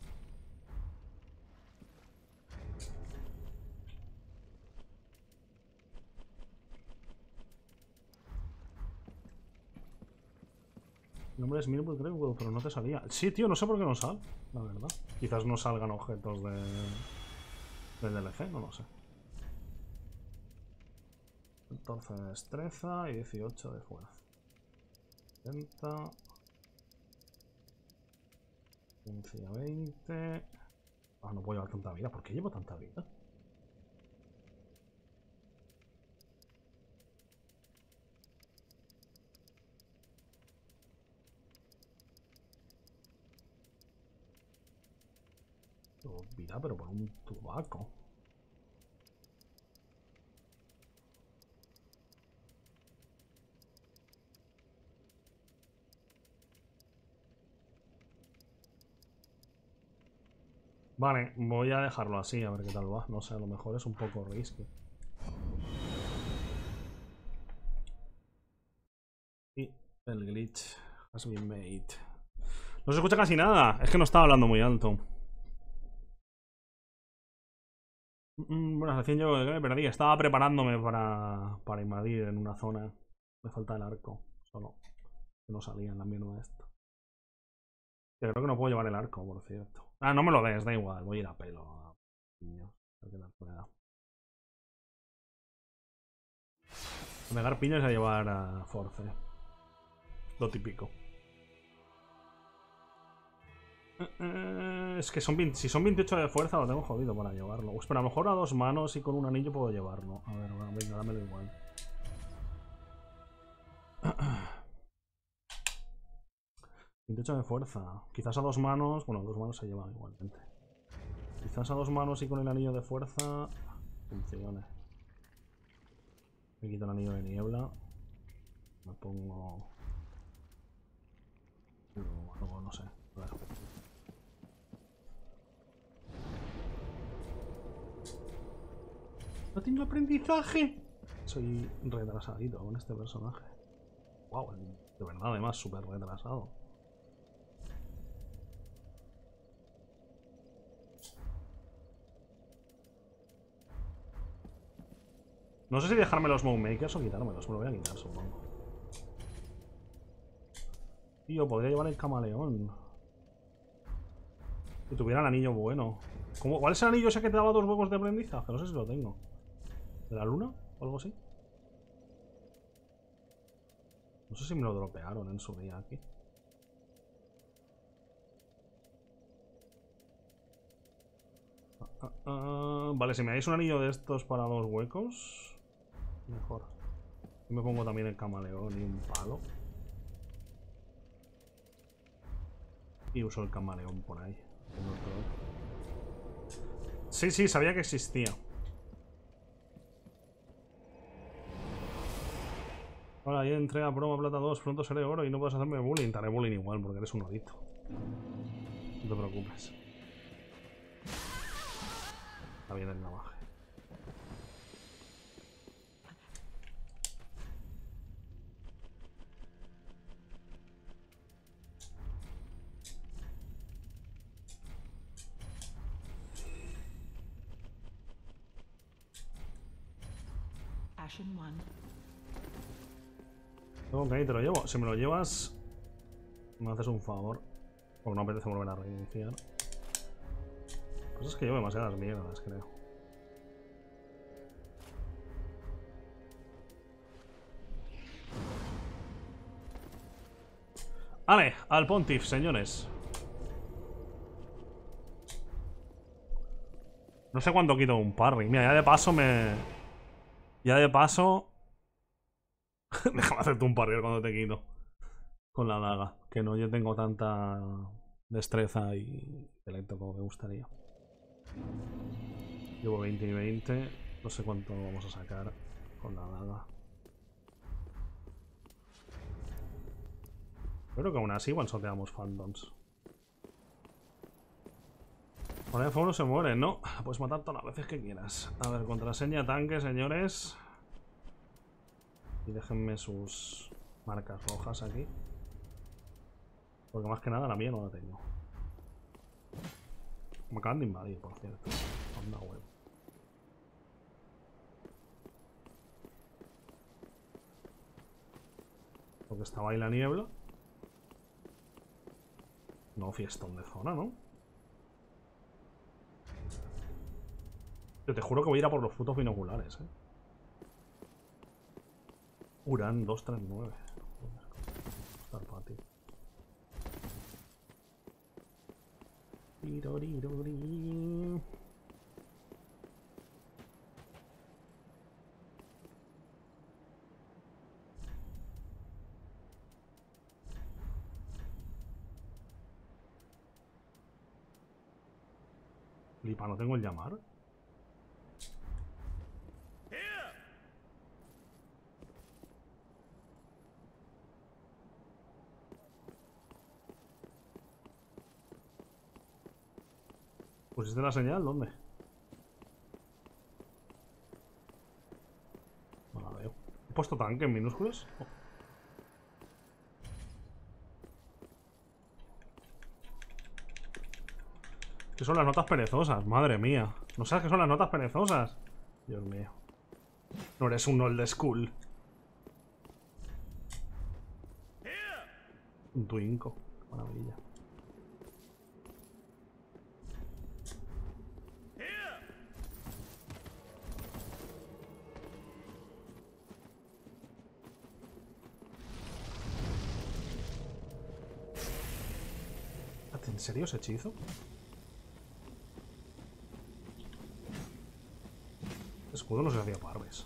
Mi nombre es Mirwood, creo, pero no te salía. Sí, tío, no sé por qué no sale, la verdad. Quizás no salgan objetos de... del D L C, no lo sé. catorce de destreza y dieciocho de fuerza. setenta. quince a veinte. Ah, no puedo llevar tanta vida. ¿Por qué llevo tanta vida? Llevo vida, pero por un tubaco. Vale, voy a dejarlo así, a ver qué tal va. No sé, a lo mejor es un poco risky. Y el glitch has been made. No se escucha casi nada. Es que no estaba hablando muy alto. Mm, Bueno, recién yo que me perdí. Estaba preparándome para, para invadir en una zona. Me falta el arco. Solo. Que no salía en la mierda de esto. Pero creo que no puedo llevar el arco, por cierto. Ah, no me lo des, da igual. Voy a ir a pelo. A piños. A ver qué tal pueda. A pegar piños y a llevar a Force. Lo típico. Eh, es que son veinte, si son veintiocho de fuerza lo tengo jodido para llevarlo. Pues, pero a lo mejor a dos manos y con un anillo puedo llevarlo. A ver, venga, dámelo igual. veintiocho de fuerza. Quizás a dos manos... Bueno, dos manos se llevan igualmente. Quizás a dos manos y con el anillo de fuerza... Funcione. Me quito el anillo de niebla. Me pongo... No, no, no sé. A ver. ¡No tengo aprendizaje! Soy retrasadito con este personaje. Wow, de verdad, además, súper retrasado. No sé si dejarme los Moonmakers o quitármelos. Me lo voy a quitar, supongo. Tío, podría llevar el camaleón. Si tuviera el anillo bueno. ¿Cómo? ¿Cuál es el anillo ese que te daba dos huevos de aprendizaje? No sé si lo tengo. ¿De la luna? ¿O algo así? No sé si me lo dropearon en su día aquí. Ah, ah, vale, si me dais un anillo de estos para dos huecos, mejor. Y me pongo también el camaleón y un palo. Y uso el camaleón por ahí. Sí, sí, sabía que existía. Ahora, ya entrega broma plata dos, pronto seré oro y no puedes hacerme bullying. Te haré bullying igual porque eres un odito. No te preocupes. Está bien el navaje. Ashen one. Ok, te lo llevo. Si me lo llevas, me haces un favor. Porque no apetece volver a reiniciar. Pues es que llevo demasiadas mierdas, creo. Vale, al Pontiff, señores. No sé cuánto quito un parry. Mira, ya de paso me... Ya de paso... Déjame hacerte un parry cuando te quito. Con la daga. Que no yo tengo tanta destreza y intelecto como me gustaría. Llevo veinte y veinte. No sé cuánto vamos a sacar con la daga. Creo que aún así one-shoteamos Phantoms. Por de fuego no se muere, no. La puedes matar todas las veces que quieras. A ver, contraseña, tanque, señores. Y déjenme sus marcas rojas aquí. Porque más que nada la mía no la tengo. Me acaban de invadir, por cierto. Onda web. Porque estaba ahí la niebla. No, fiestón de zona, ¿no? Yo te juro que voy a ir a por los frutos binoculares, ¿eh? Uran dos tres nueve. Estar para ti. Tirorirori. Lipa, ¿no tengo el llamar? ¿Pusiste la señal? ¿Dónde? No la veo. ¿He puesto tanque en minúsculas? Oh. ¿Qué son las notas perezosas? Madre mía. ¿No sabes qué son las notas perezosas? Dios mío. No eres un old school. Un twinco. Maravilla. ¿En serio ese hechizo? Escudo no se hacía parves.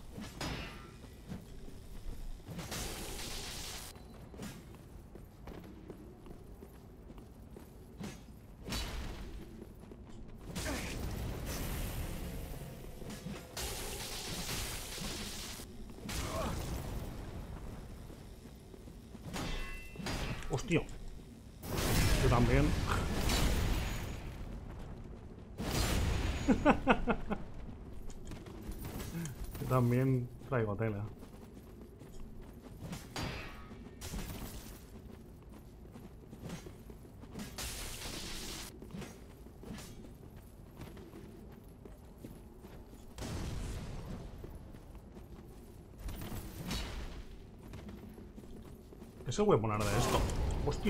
Hostia. Yo también. Yo también traigo tela. ¿Qué se puede poner de esto? Hostia.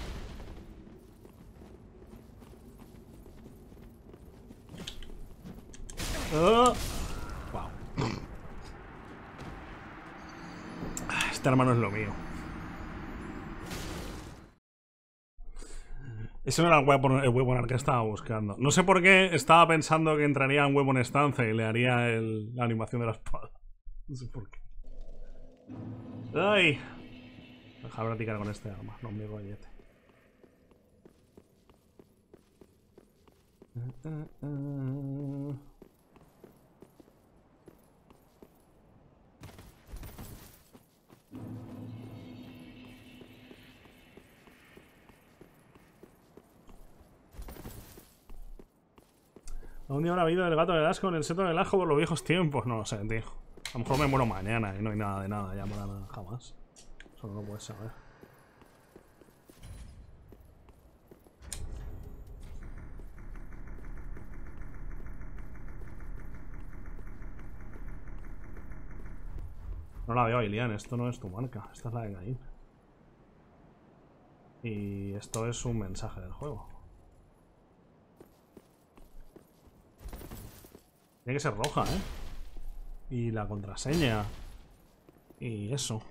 Uh. Wow. Este hermano es lo mío. Ese no era el weapon, el weapon que estaba buscando. No sé por qué estaba pensando que entraría en Weapon Stance y le haría el, la animación de la espada. No sé por qué. ¡Ay! Deja practicar con este arma, no me gollete. Uh, uh, uh. Un día habrá habido el gato del asco con el seto del ajo por los viejos tiempos. No lo sé, tío. A lo mejor me muero mañana y no hay nada de nada ya para nada jamás. Eso no lo puedes saber. No la veo, Ilian. Esto no es tu marca. Esta es la de Caín. Y esto es un mensaje del juego. Tiene que ser roja, ¿eh? Y la contraseña. Y eso.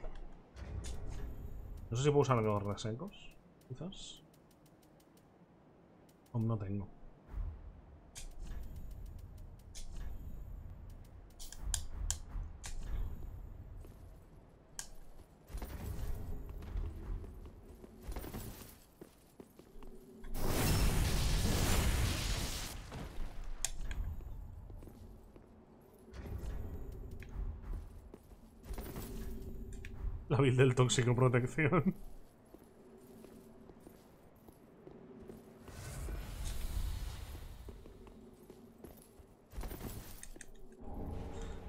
No sé si puedo usar los resecos. Quizás. Aún no tengo. La build del tóxico protección.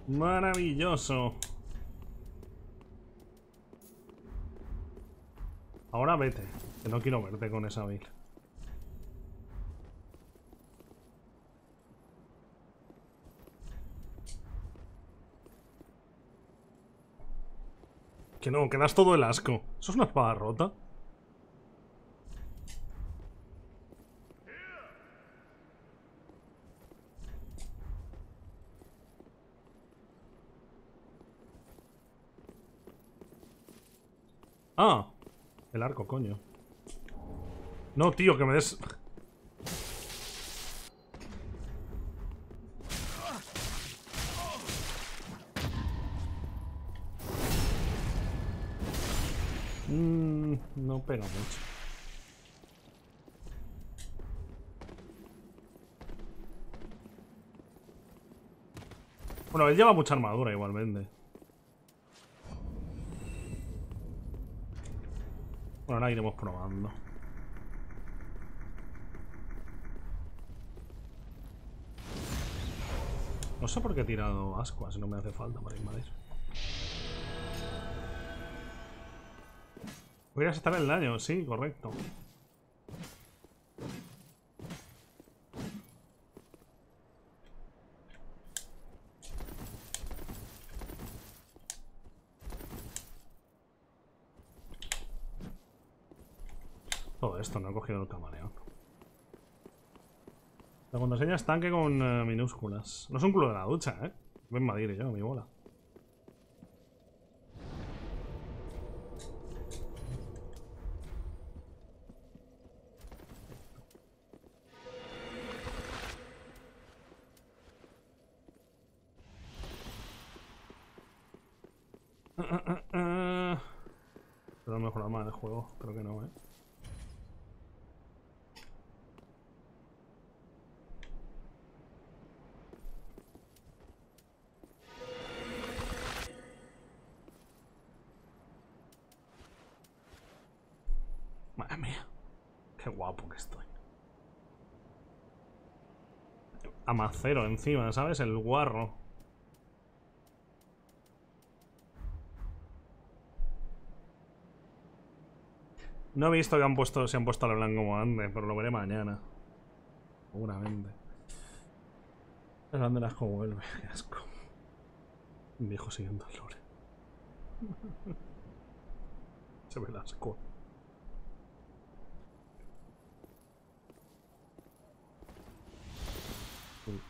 Maravilloso. Ahora vete, que no quiero verte con esa build. Que no, que das todo el asco. ¿Eso es una espada rota? Ah, el arco, coño. No, tío, que me des... Mm, no pega mucho. Bueno, él lleva mucha armadura igualmente. Bueno, ahora iremos probando. No sé por qué he tirado ascuas, si no me hace falta para invadir. Voy a estar el daño, sí, correcto. Todo esto, no he cogido el camaleón. La contraseña es tanque con uh, minúsculas. No es un culo de la ducha, ¿eh? Voy a invadir yo, mi bola. Uh, uh, uh, uh. Pero a lo mejor más del juego, creo que no, ¿eh? Madre mía, qué guapo que estoy. Amacero encima, ¿sabes? El guarro. No he visto que han puesto, se han puesto a lo blanco como antes, pero lo veré mañana. Seguramente. Es grande el asco vuelve, qué asco. Un viejo siguiendo el lore. Se ve el asco. Uy.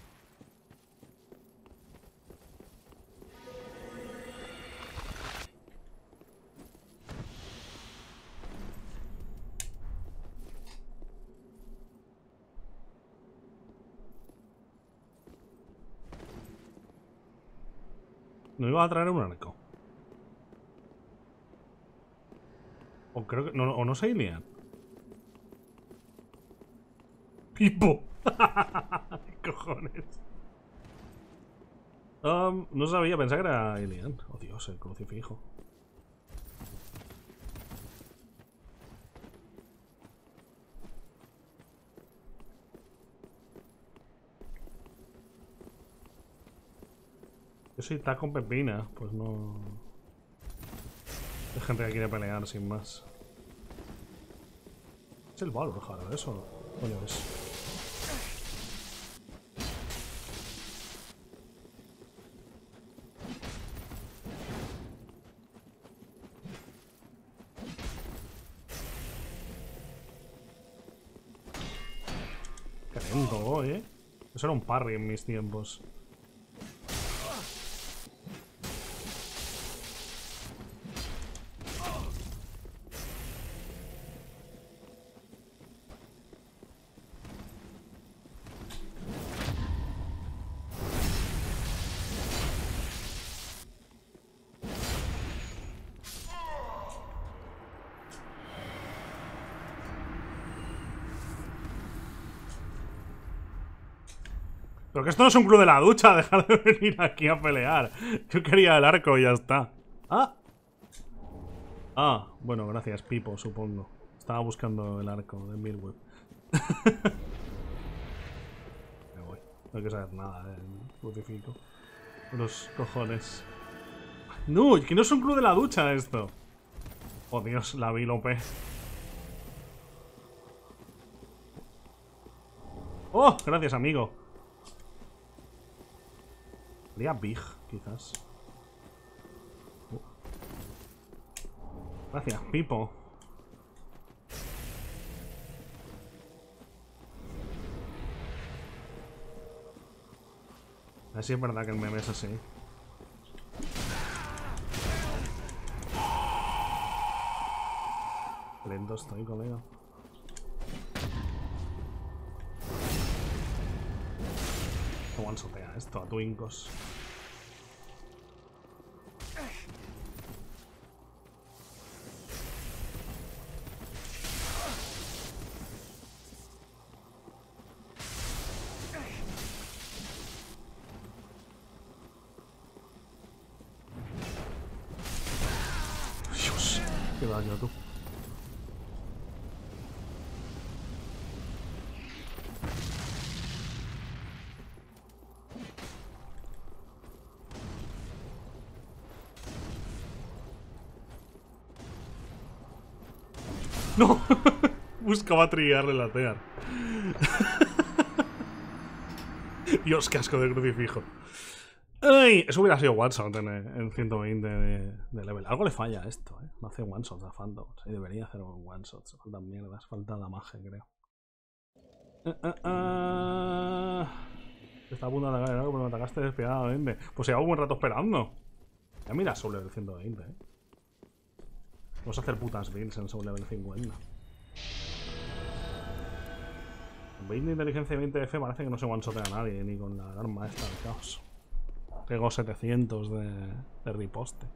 No iba a traer un arco. O creo que... No, o no se lian. ¡Pipo! ¿Qué cojones? Um, no sabía, pensaba que era Alien. Oh Dios, el crucifijo. Yo soy taco pepina, pues no... Hay gente que quiere pelear sin más. Es el Balrog, eso. Coño es. Qué lento, ¿eh? Eso era un parry en mis tiempos. Pero que esto no es un club de la ducha, dejar de venir aquí a pelear. Yo quería el arco y ya está. Ah. Ah, bueno, gracias, Pipo, supongo. Estaba buscando el arco de Mirweb. Me voy. No hay que saber nada del crucifijo. Los cojones. No, que no es un club de la ducha esto. Oh Dios, la vi Lope. Oh, gracias amigo. Sería Big, quizás. Uh. Gracias, Pipo. A ver si es verdad que el meme es así. Lento estoy, colega. ¿Cómo ansotea esto a Twinkos? Dios, qué daño tú. No, buscaba trillarle la tear. Dios, qué asco de crucifijo. Ay, eso hubiera sido one shot en, en ciento veinte de, de level. Algo le falla a esto, ¿eh? No hace one shots a Phantoms. Y debería hacer one shots. Faltan mierdas, falta damaje, creo. Uh, uh, uh... Está a punto de atacar algo, pero me atacaste despiadadamente. Pues llevo un buen rato esperando. Ya mira, Soul Level ciento veinte, ¿eh? Vamos a hacer putas builds en Soul Level cincuenta. veinte de inteligencia y veinte de fe parece que no se one-shotea a nadie, ni con la arma esta del caos. Pego setecientos de, de riposte.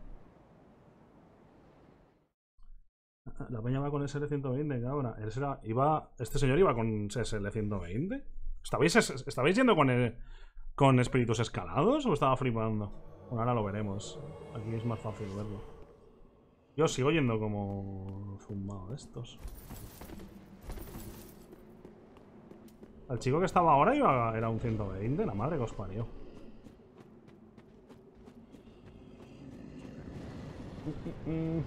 La peña va con S L ciento veinte, cabra. Era, iba, este señor iba con S L ciento veinte. ¿Estabais, ¿Estabais yendo con, el, con espíritus escalados o estaba flipando? Bueno, ahora lo veremos. Aquí es más fácil verlo. Yo sigo yendo como zumbado de estos. El chico que estaba ahora iba, era un ciento veinte, la madre que os parió. Mm, mm, mm.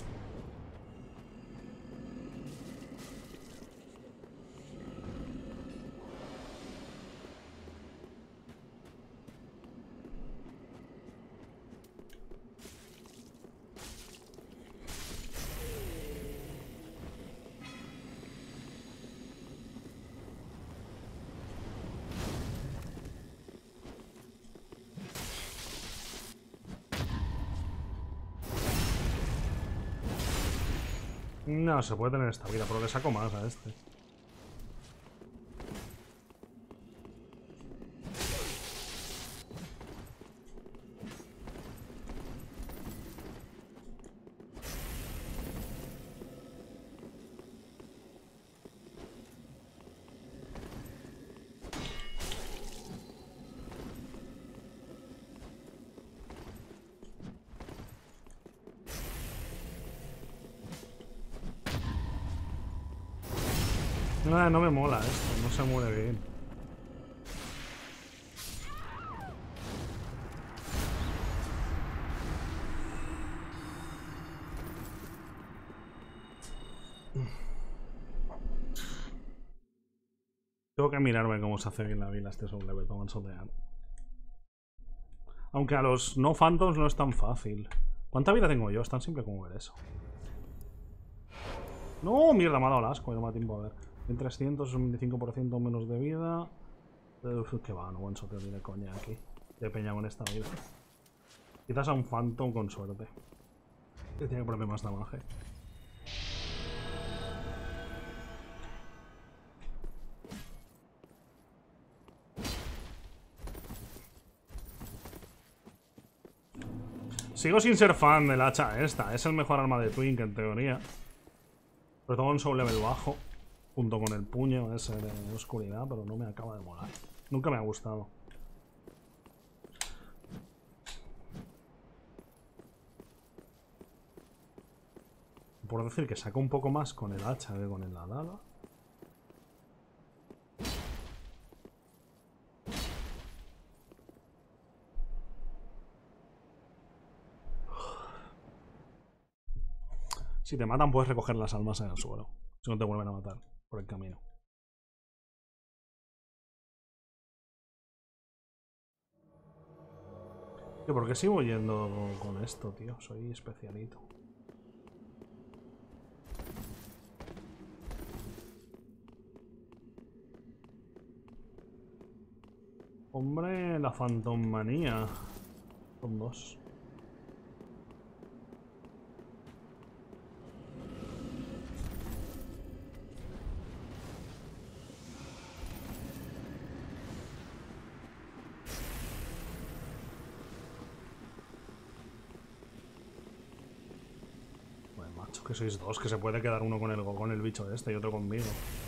No, se puede tener esta vida, pero le saco más a este. No, no me mola esto, no se mueve bien. Tengo que mirarme cómo se hace bien la vila este Soul Level para mansotear. Aunque a los no Phantoms no es tan fácil. ¿Cuánta vida tengo yo? Es tan simple como ver eso. No, mierda, me ha dado el asco, no me da tiempo a ver. En trescientos, un veinticinco por ciento menos de vida. Uf, que va, no buen soteo ni de coña aquí. De peña con esta vida. Quizás a un Phantom con suerte. Que tiene que ponerme más damaje. Sigo sin ser fan del hacha esta. Es el mejor arma de Twink en teoría. Sobre todo en Soul Level bajo. Junto con el puño ese de oscuridad. Pero no me acaba de molar. Nunca me ha gustado. Por decir que saco un poco más con el hacha que con el daga. Si te matan puedes recoger las almas en el suelo. Si no te vuelven a matar por el camino. Tío, ¿por qué sigo yendo con esto, tío? Soy especialito. Hombre, la fantommanía. Son dos. Bueno, macho, que sois dos, que se puede quedar uno con el, con el bicho este y otro conmigo.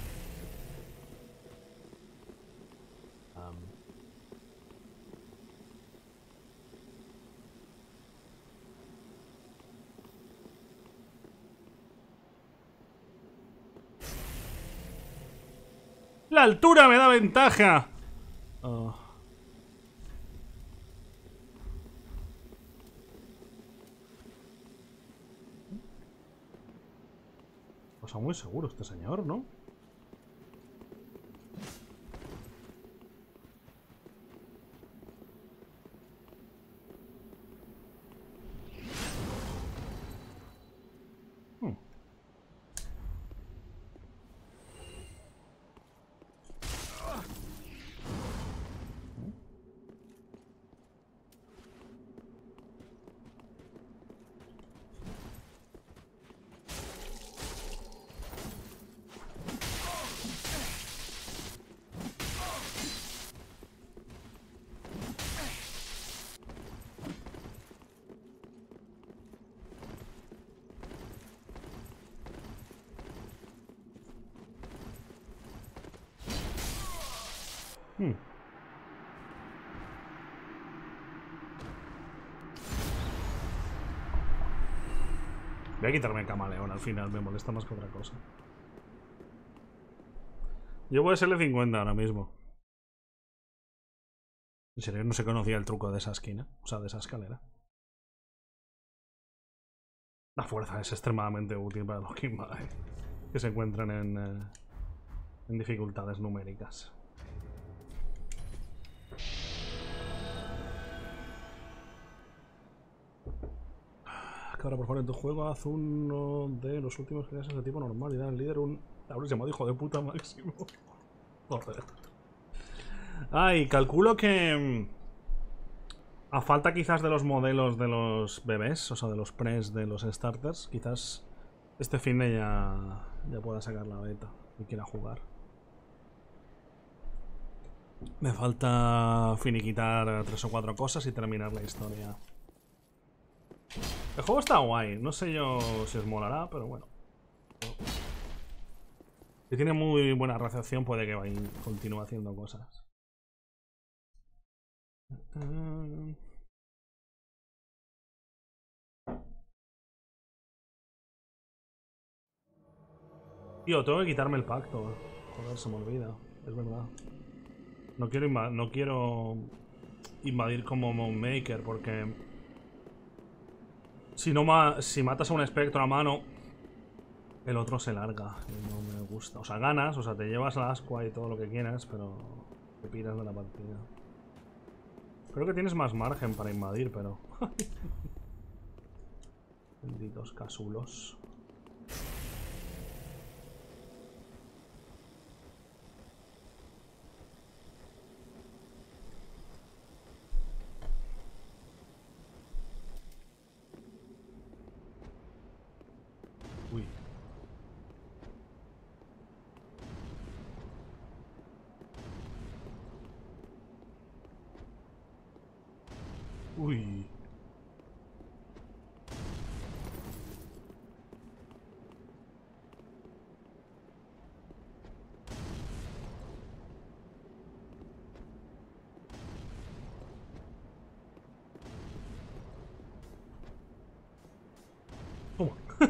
¡La altura me da ventaja! Oh. Pues muy seguro este señor, ¿no? Hmm. Hmm. Voy a quitarme el camaleón al final, me molesta más que otra cosa. Yo voy a serle cincuenta ahora mismo. En serio, no se conocía el truco de esa esquina, o sea, de esa escalera. La fuerza es extremadamente útil para los Kimbai que se encuentran en, eh, en dificultades numéricas. Que ahora por favor en tu juego haz uno de los últimos clases de tipo normal y da al líder un... Ahora llamado hijo de puta máximo. Joder. Ay, calculo que... A falta quizás de los modelos de los bebés, o sea, de los pres de los starters, quizás este fin de ya, ya pueda sacar la beta y quiera jugar. Me falta finiquitar tres o cuatro cosas y terminar la historia. El juego está guay, no sé yo si os molará, pero bueno. Si tiene muy buena recepción puede que continúe haciendo cosas. Tío, tengo que quitarme el pacto. Joder, se me olvida, es verdad. No quiero, no quiero invadir como Moonmaker porque... Si, no ma si matas a un espectro a mano, el otro se larga y no me gusta. O sea, ganas, o sea, te llevas la ascua y todo lo que quieras, pero te piras de la partida. Creo que tienes más margen para invadir, pero... Benditos casulos. Uy. Uy. Toma.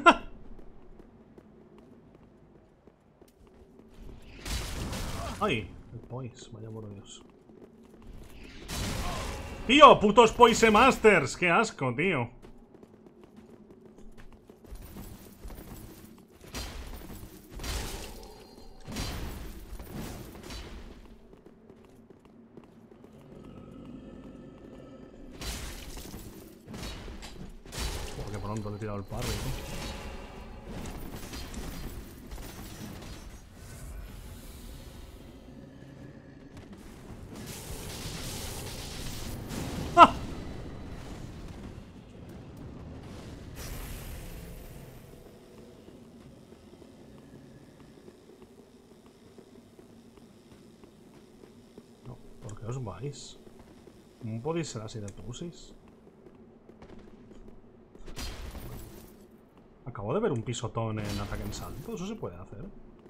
Ay, el Poise, vaya por Dios. Tío, putos Poise Masters, qué asco, tío. pronto le he tirado el parry, ¿no? ¡Ah! No, ¿por qué os vais? ¿Cómo podéis ser así de pusis? Acabo de ver un pisotón en ataque en salto. Eso se puede hacer.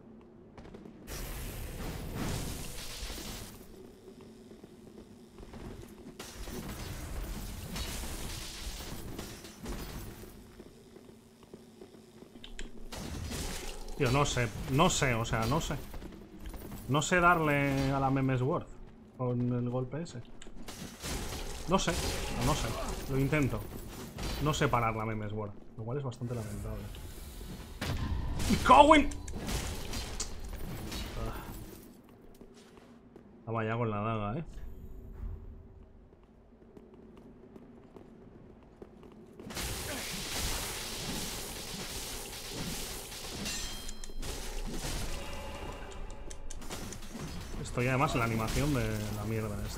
Tío, no sé. No sé, o sea, no sé. No sé darle a la Meme Sword con el golpe ese. No sé, no sé. Lo intento. No sé parar la Meme Sword, lo cual es bastante lamentable. ¡Y Cowen! Estaba ya con la daga, eh. Estoy además en la animación de la mierda esta.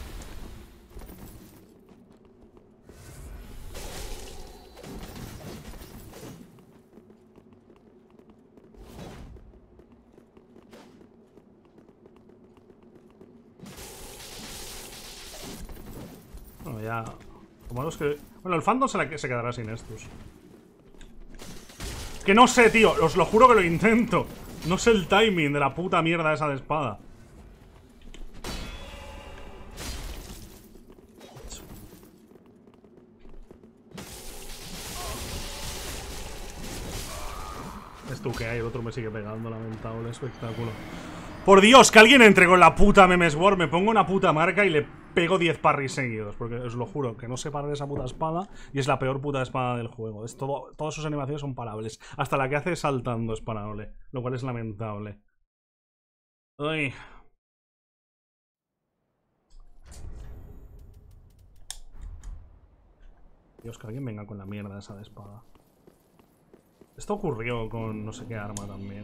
Bueno, ya... Como los que... Bueno, el fandom se, la... se quedará sin estos. Que no sé, tío. Os lo juro que lo intento. No sé el timing de la puta mierda esa de espada. Esto que hay, el otro me sigue pegando, lamentable espectáculo. Por Dios, que alguien entre con la puta Meme Sword, me pongo una puta marca y le pego diez parries seguidos. Porque os lo juro, que no sé parar esa puta espada y es la peor puta espada del juego. Es todo, todas sus animaciones son parables. Hasta la que hace saltando es parable, lo cual es lamentable. Uy. Dios, que alguien venga con la mierda esa de espada. Esto ocurrió con no sé qué arma también.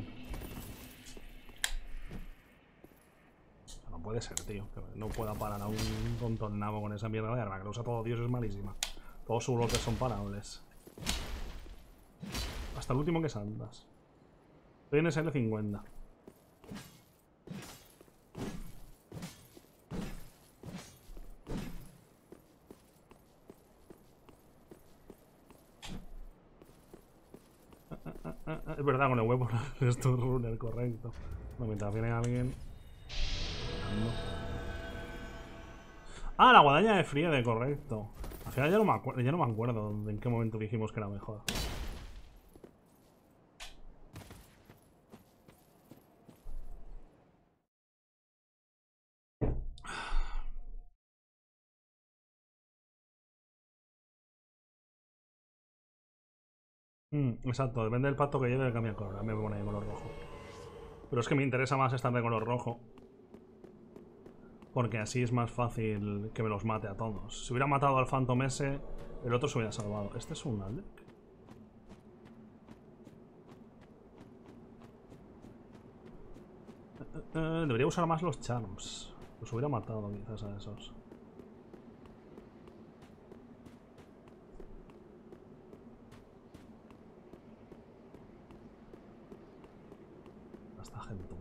No puede ser, tío. Que no pueda parar a un contornado con esa mierda de arma. Que lo usa todo Dios, es malísima. Todos sus bloques son parables. Hasta el último que saltas. Estoy en S L cincuenta. Es verdad, con el huevo esto es runner, correcto. No, mientras viene alguien. Ah, la guadaña de Friede, correcto. Al final ya no me acuerdo, ya no me acuerdo en qué momento dijimos que era mejor. Mm, exacto, depende del pacto que lleve, cambia el color. Me pone de color rojo. Pero es que me interesa más estar de color rojo. Porque así es más fácil que me los mate a todos. Si hubiera matado al Phantom ese, el otro se hubiera salvado. ¿Este es un Aldec? Eh, eh, debería usar más los Charms. Los hubiera matado quizás a esos. Esta gentuza.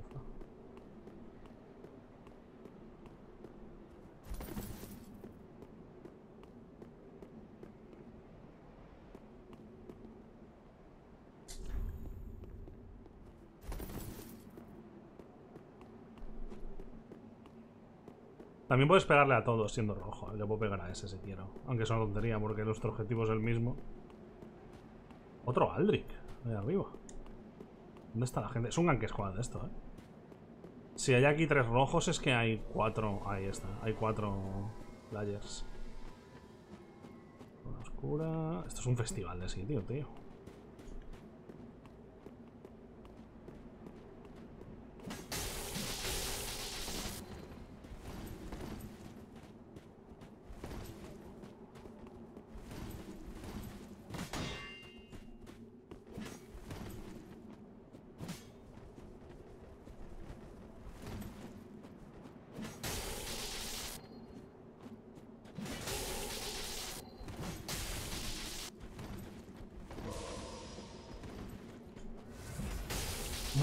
También puedes pegarle a todos siendo rojo. Le puedo pegar a ese si quiero. Aunque es una tontería porque nuestro objetivo es el mismo. Otro Aldrich. Ahí arriba. ¿Dónde está la gente? Es un gank squad esto, eh. Si hay aquí tres rojos es que hay cuatro. Ahí está. Hay cuatro players. Zona oscura. Esto es un festival de sitio, tío.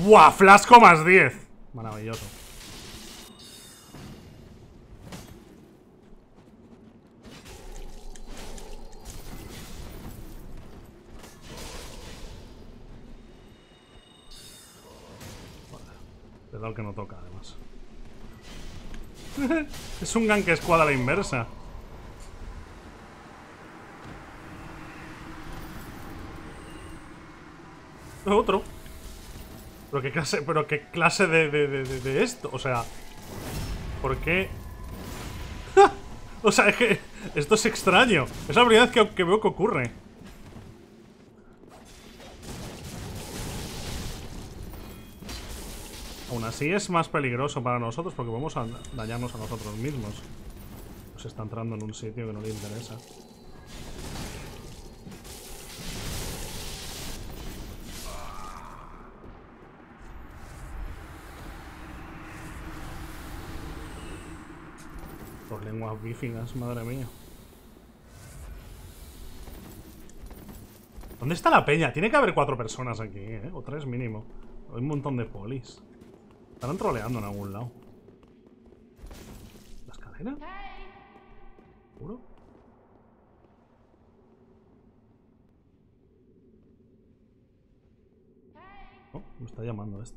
¡Buah! Flasco más diez. Maravilloso. Le da el que no toca, además. Es un gank squad a la inversa. Otro. Pero qué clase, pero qué clase de, de, de, de esto. O sea, ¿por qué? O sea, es que esto es extraño. Es la primera vez que, que veo que ocurre. Aún así es más peligroso para nosotros porque vamos a dañarnos a nosotros mismos. Nos está entrando en un sitio que no le interesa. Por lenguas bífidas, madre mía. ¿Dónde está la peña? Tiene que haber cuatro personas aquí, ¿eh? O tres mínimo. Hay un montón de polis. Estarán troleando en algún lado. ¿La escalera? ¿Seguro? Oh, me está llamando este.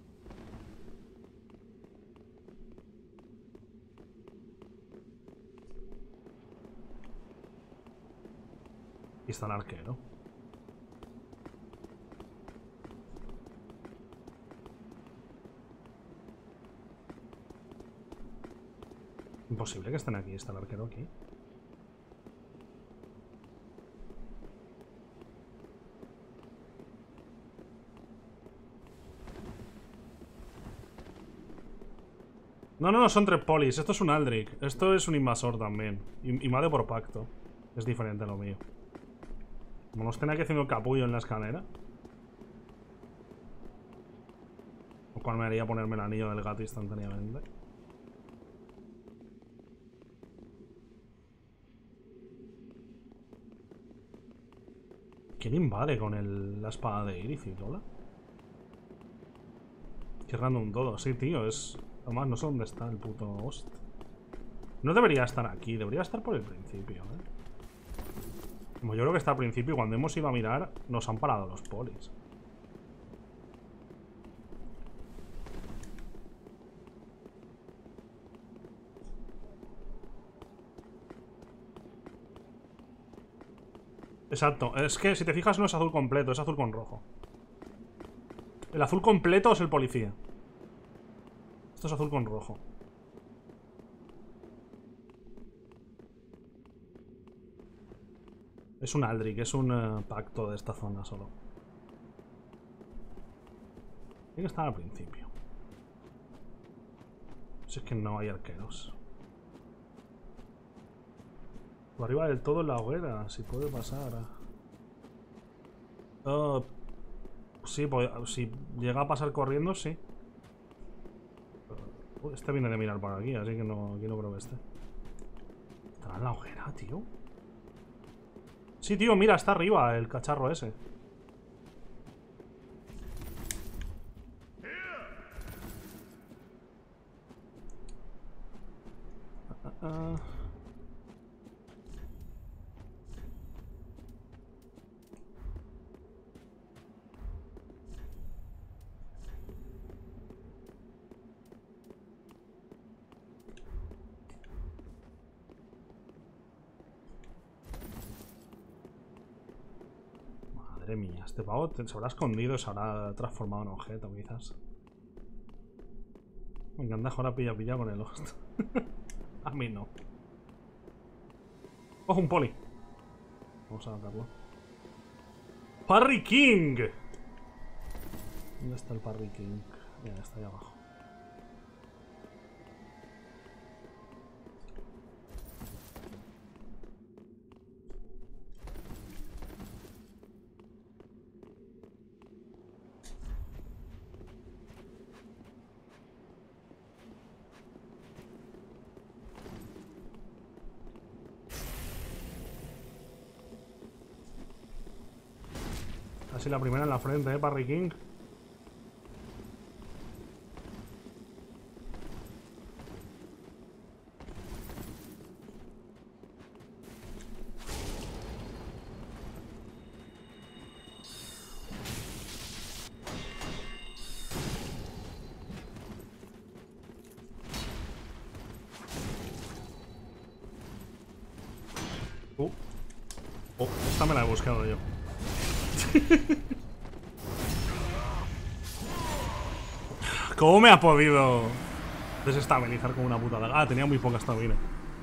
Y está el arquero. Imposible que estén aquí. Está el arquero aquí. No, no, no, son tres polis. Esto es un Aldrich. Esto es un invasor también. Y, y madre por pacto. Es diferente a lo mío. Como nos estén aquí haciendo capullo en la escalera. Lo cual me haría ponerme el anillo del gato instantáneamente. ¿Quién invade con el, la espada de Irithil, hola? Qué random todo. Sí, tío, es... Además, no sé dónde está el puto host. No debería estar aquí, debería estar por el principio, ¿eh? Como yo creo que está al principio y cuando hemos ido a mirar nos han parado los polis. Exacto, es que si te fijas no es azul completo, es azul con rojo. El azul completo es el policía. Esto es azul con rojo. Es un Aldrich, es un uh, pacto de esta zona solo. Tiene que estar al principio. Si es que no hay arqueros. Por arriba del todo en la hoguera, si puede pasar. Uh, sí, pues, si llega a pasar corriendo, sí. Uh, este viene de mirar por aquí, así que no, aquí no creo que esté. ¿Estará en la hoguera, tío? Sí, tío, mira, está arriba el cacharro ese. Uh, uh, uh. Madre mía, este pavo se habrá escondido, se habrá transformado en objeto, quizás. Me encanta jugar a pilla pilla con el host. A mí no. ¡Ojo, un poli! Vamos a matarlo. ¡Parry King! ¿Dónde está el Parry King? Ya, está ahí abajo. Así la primera en la frente, ¿eh? Parry King. Uh. Oh, esta me la he buscado yo. ¿Cómo me ha podido desestabilizar con una puta daga? Ah, tenía muy poca estamina.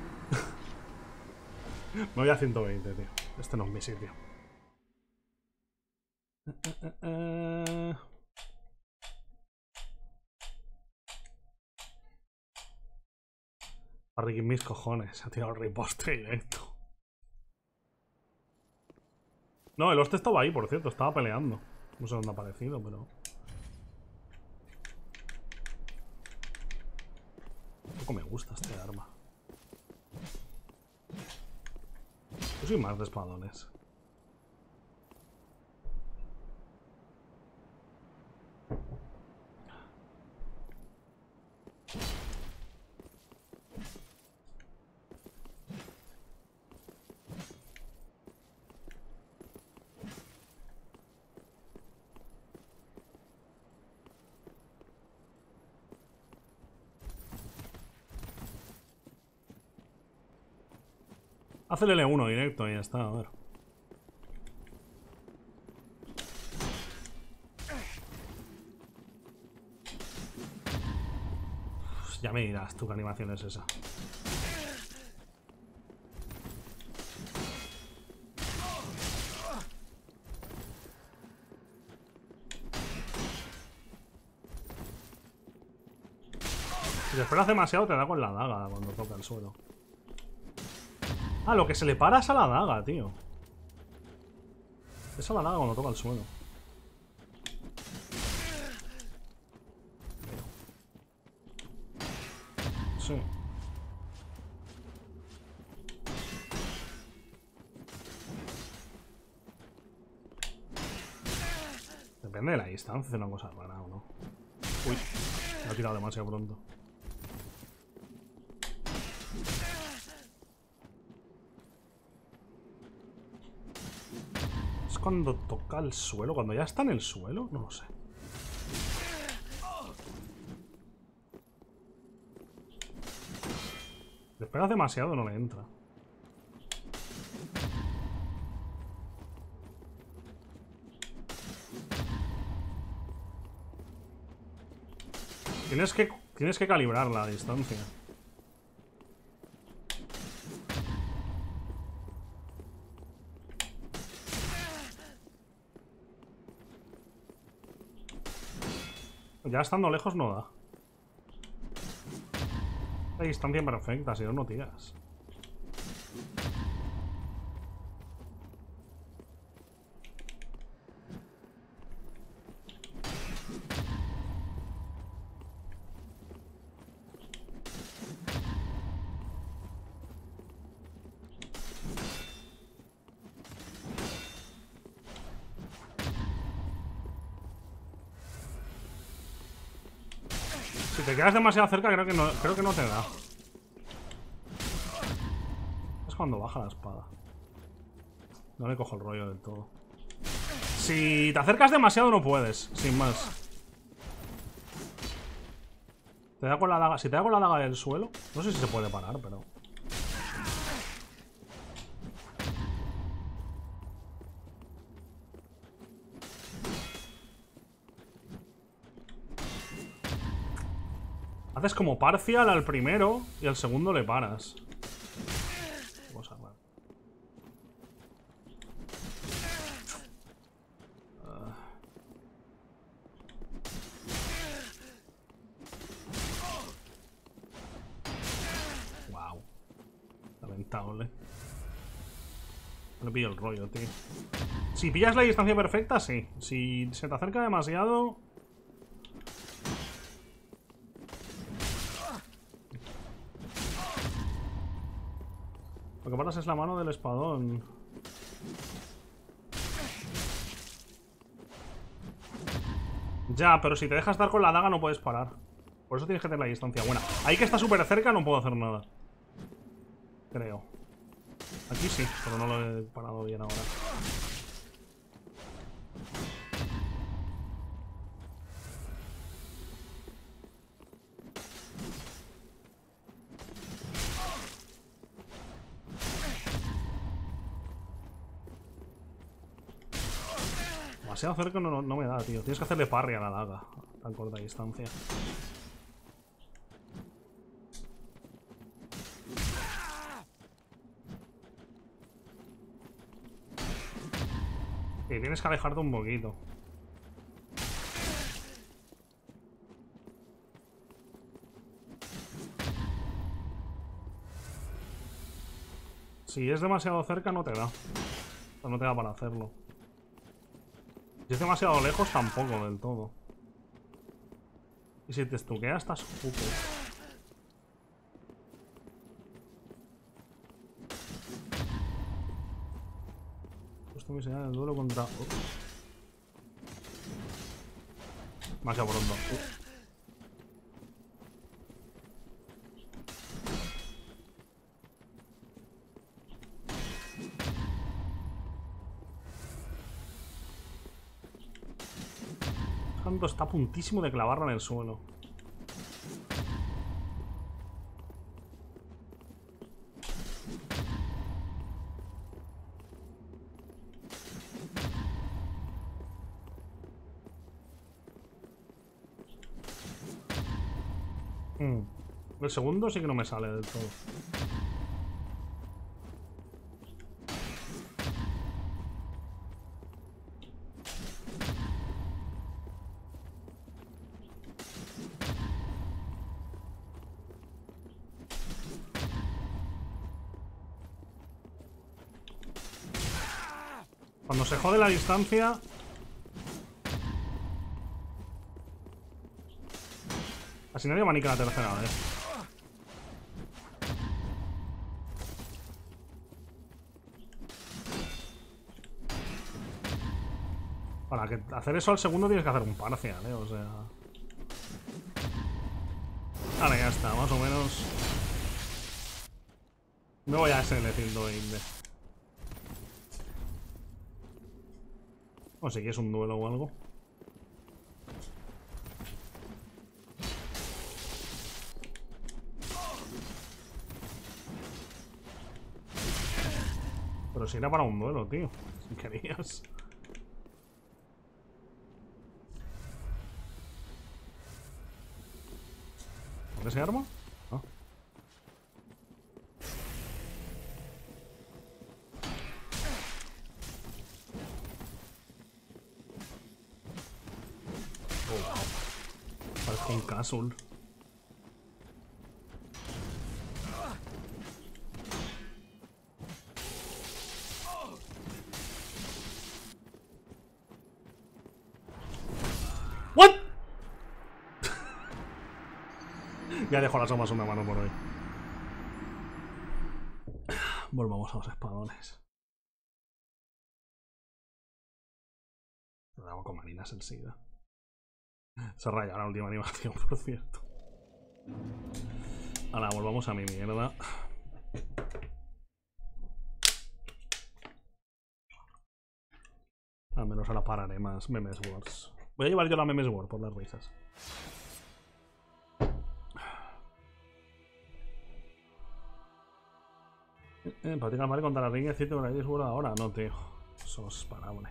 Me voy a ciento veinte, tío. Este no es mi sitio. Uh, uh, uh, uh. A Ricky mis cojones. Ha tirado el riposte directo. No, el hoste estaba ahí, por cierto. Estaba peleando. No sé dónde ha aparecido, pero... Poco me gusta este arma. Yo soy más de espadones. Haz el L uno directo y ya está, a ver. Uf, ya me dirás tú qué animación es esa. Si te esperas demasiado te da con la daga cuando toca el suelo. Ah, lo que se le para es a la daga, tío. Es a la daga cuando toca el suelo. Sí. Depende de la distancia, es una cosa rara o no. Uy, me ha tirado demasiado pronto. ¿Es cuando toca el suelo? ¿Cuando ya está en el suelo? No lo sé. Le esperas demasiado, no le entra. Tienes que, tienes que calibrar la distancia. Ya estando lejos no da. La distancia perfecta, si no, no tiras. Si te quedas demasiado cerca, creo que no, creo que no te da. Es cuando baja la espada. No le cojo el rollo del todo. Si te acercas demasiado no puedes, sin más. Te da con la daga. Si te da con la daga del suelo, no sé si se puede parar, pero... Haces como parcial al primero y al segundo le paras. Cosa rara. Uh. Wow. Lamentable. No le pillo el rollo, tío. Si pillas la distancia perfecta, sí. Si se te acerca demasiado... Lo que paras es la mano del espadón. Ya, pero si te dejas dar con la daga no puedes parar. Por eso tienes que tener la distancia buena. Ahí que está súper cerca no puedo hacer nada. Creo. Aquí sí, pero no lo he parado bien ahora. demasiado cerca no, no, no me da, tío. Tienes que hacerle parry a la daga a tan corta distancia. Y tienes que alejarte un poquito. Si es demasiado cerca no te da. O sea, no te da para hacerlo. Si es demasiado lejos tampoco del todo. Y si te estuquea estás justo. Justo me señala el duelo contra... Uh. Demasiado pronto. Uh. Está a puntísimo de clavarla en el suelo. Mm. El segundo sí que no me sale del todo. Cuando se jode la distancia... Así nadie manica la tercera vez. Para que hacer eso al segundo tienes que hacer un parcial, ¿eh? O sea... Vale, ya está, más o menos... Me voy a ese ciento veinte. O si quieres un duelo o algo. Pero si era para un duelo, tío. Si querías. ¿Por qué se arma? No. Oh, wow. Parece un castle. ¿What? Ya dejo las armas una mano por hoy. Volvamos a los espadones. Lo damos con marinas en SIDA. Se raya la última animación, por cierto. Ahora, volvamos a mi mierda. Al menos ahora pararé más Memes Wars. Voy a llevar yo la Memes Wars por las risas. Eh, practica mal contra la ring, es cierto que la es buena ahora. No, tío. Eso es parable.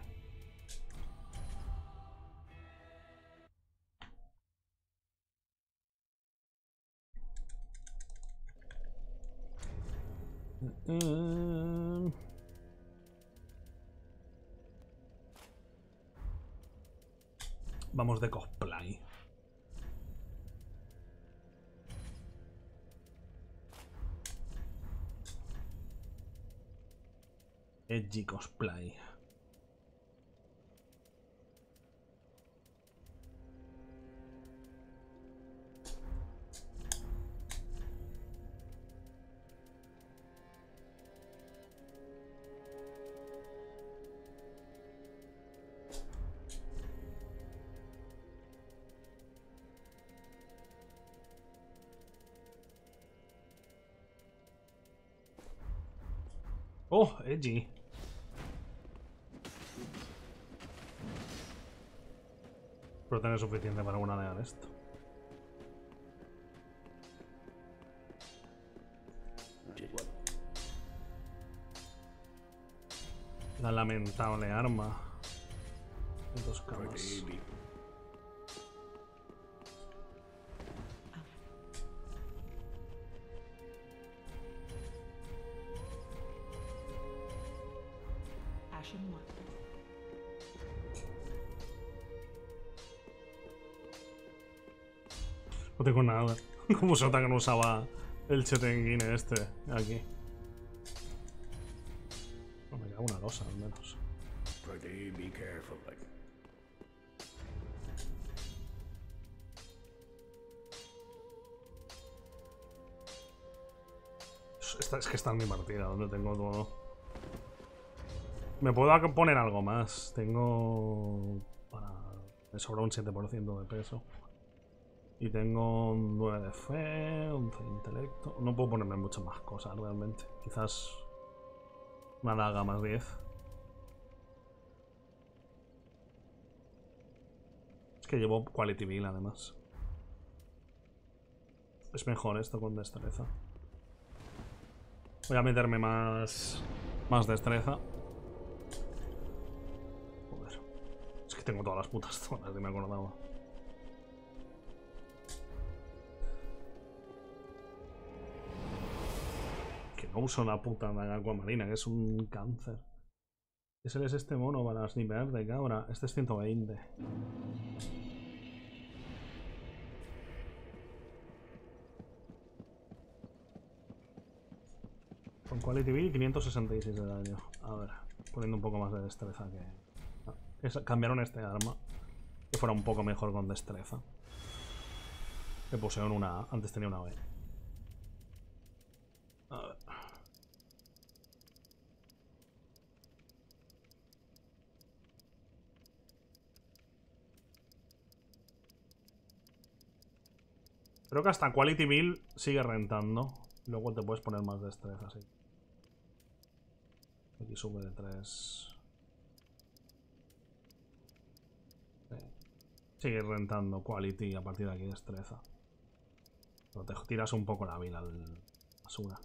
Mm. Vamos de cosplay. Edgy cosplay. Oh, edgy. Pero tener suficiente para una de esto. La lamentable arma. Dos camas. Ashen one. No tengo nada. Como Sota que no usaba el Chetenguin este aquí. No me queda una losa al menos. Be careful, like. Esta, es que está en mi partida, donde tengo todo. Me puedo poner algo más. Tengo... Para... Me sobra un siete por ciento de peso. Y tengo un nueve de fe, once de intelecto. No puedo ponerme muchas más cosas realmente. Quizás una daga más diez. Es que llevo Quality Bill además. Es mejor esto con destreza. Voy a meterme más... Más destreza. Joder. Es que tengo todas las putas zonas que me acordaba. Que no uso la puta daga acuamarina, que es un cáncer. Ese es este mono para snipear de cabra. Este es ciento veinte. Con Quality Bill quinientos sesenta y seis de daño. A ver, poniendo un poco más de destreza que... Ah, es, cambiaron este arma. Que fuera un poco mejor con destreza. Le pusieron una A. Antes tenía una B. A ver. Creo que hasta Quality Bill sigue rentando. Luego te puedes poner más destreza, sí. Aquí sube de tres. Sí. Sigue rentando Quality a partir de aquí destreza. Pero te tiras un poco la vida al basura.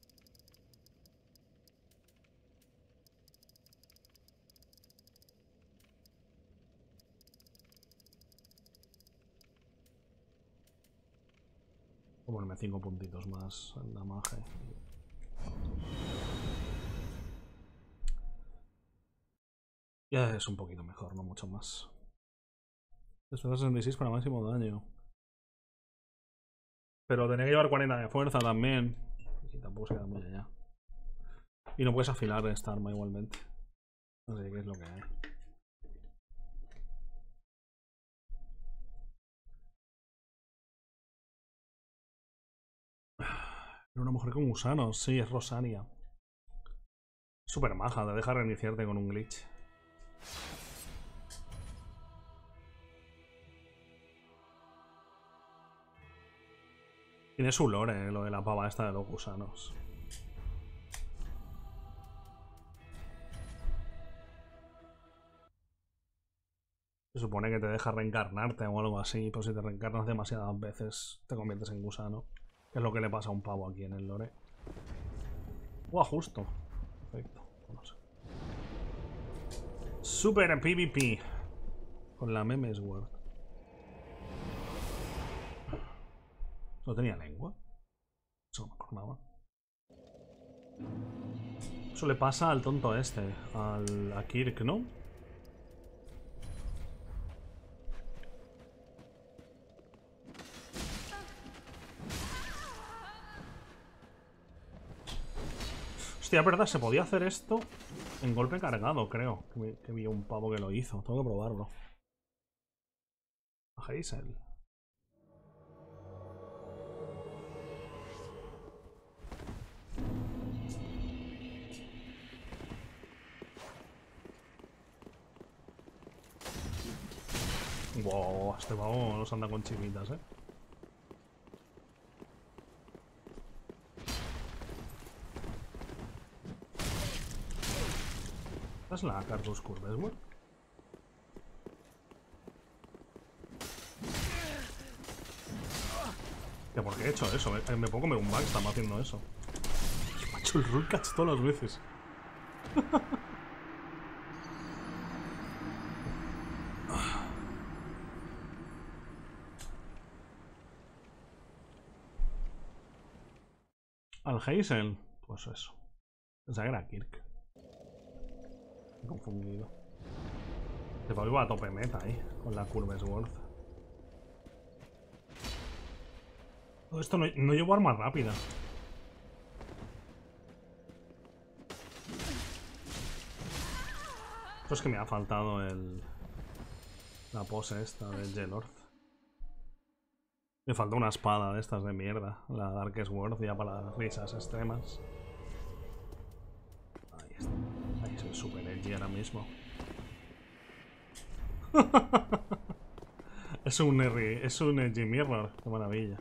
Voy a ponerme cinco puntitos más en la magia. Ya es un poquito mejor, no mucho más. Después de sesenta y seis para máximo daño. Pero tenía que llevar cuarenta de fuerza también. Y tampoco se queda muy allá. Y no puedes afilar esta arma igualmente. No sé qué es lo que hay. Era una mujer con gusanos. Sí, es Rosaria. Súper maja, te deja reiniciarte con un glitch. Tiene su lore, eh, lo de la pava esta de los gusanos. Se supone que te deja reencarnarte o algo así, pero si te reencarnas demasiadas veces te conviertes en gusano. Que es lo que le pasa a un pavo aquí en el lore. ¡Uah, justo! Perfecto. No sé. Super PvP. Con la meme Sword. ¿No tenía lengua? Eso no me acordaba. Eso le pasa al tonto este, al, a Kirk, ¿no? Hostia, es verdad, se podía hacer esto en golpe cargado, creo. Que, que vi un pavo que lo hizo. Tengo que probarlo. A Hazel. Wow, este pavo nos anda con chimitas, eh. ¿Esta es la Carlos Curvesworth? ¿Ya por qué he hecho eso? Me, me puedo comer un backstab haciendo eso. Me ha hecho el roll catch todas las veces. Al Hazel. Pues eso. Esa era Kirk. Me he confundido. De Pablo iba a tope meta ahí. Con la Curve Sword. Todo esto no, no llevo arma rápida. Esto es que me ha faltado el... La pose esta del Gelorth. Me falta una espada de estas de mierda. La Darkest World ya para las risas extremas. Ahí está. Ahí soy super edgy ahora mismo. Es un R, es un edgy mirror. Qué maravilla.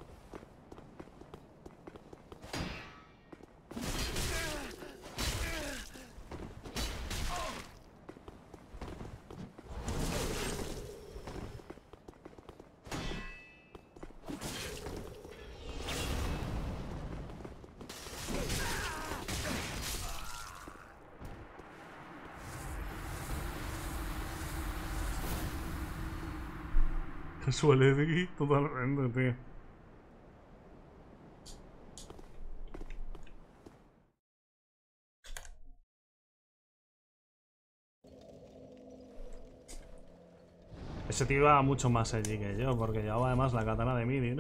Suele decir totalmente, tío. Ese tío iba mucho más allí que yo, porque llevaba además la katana de Midir.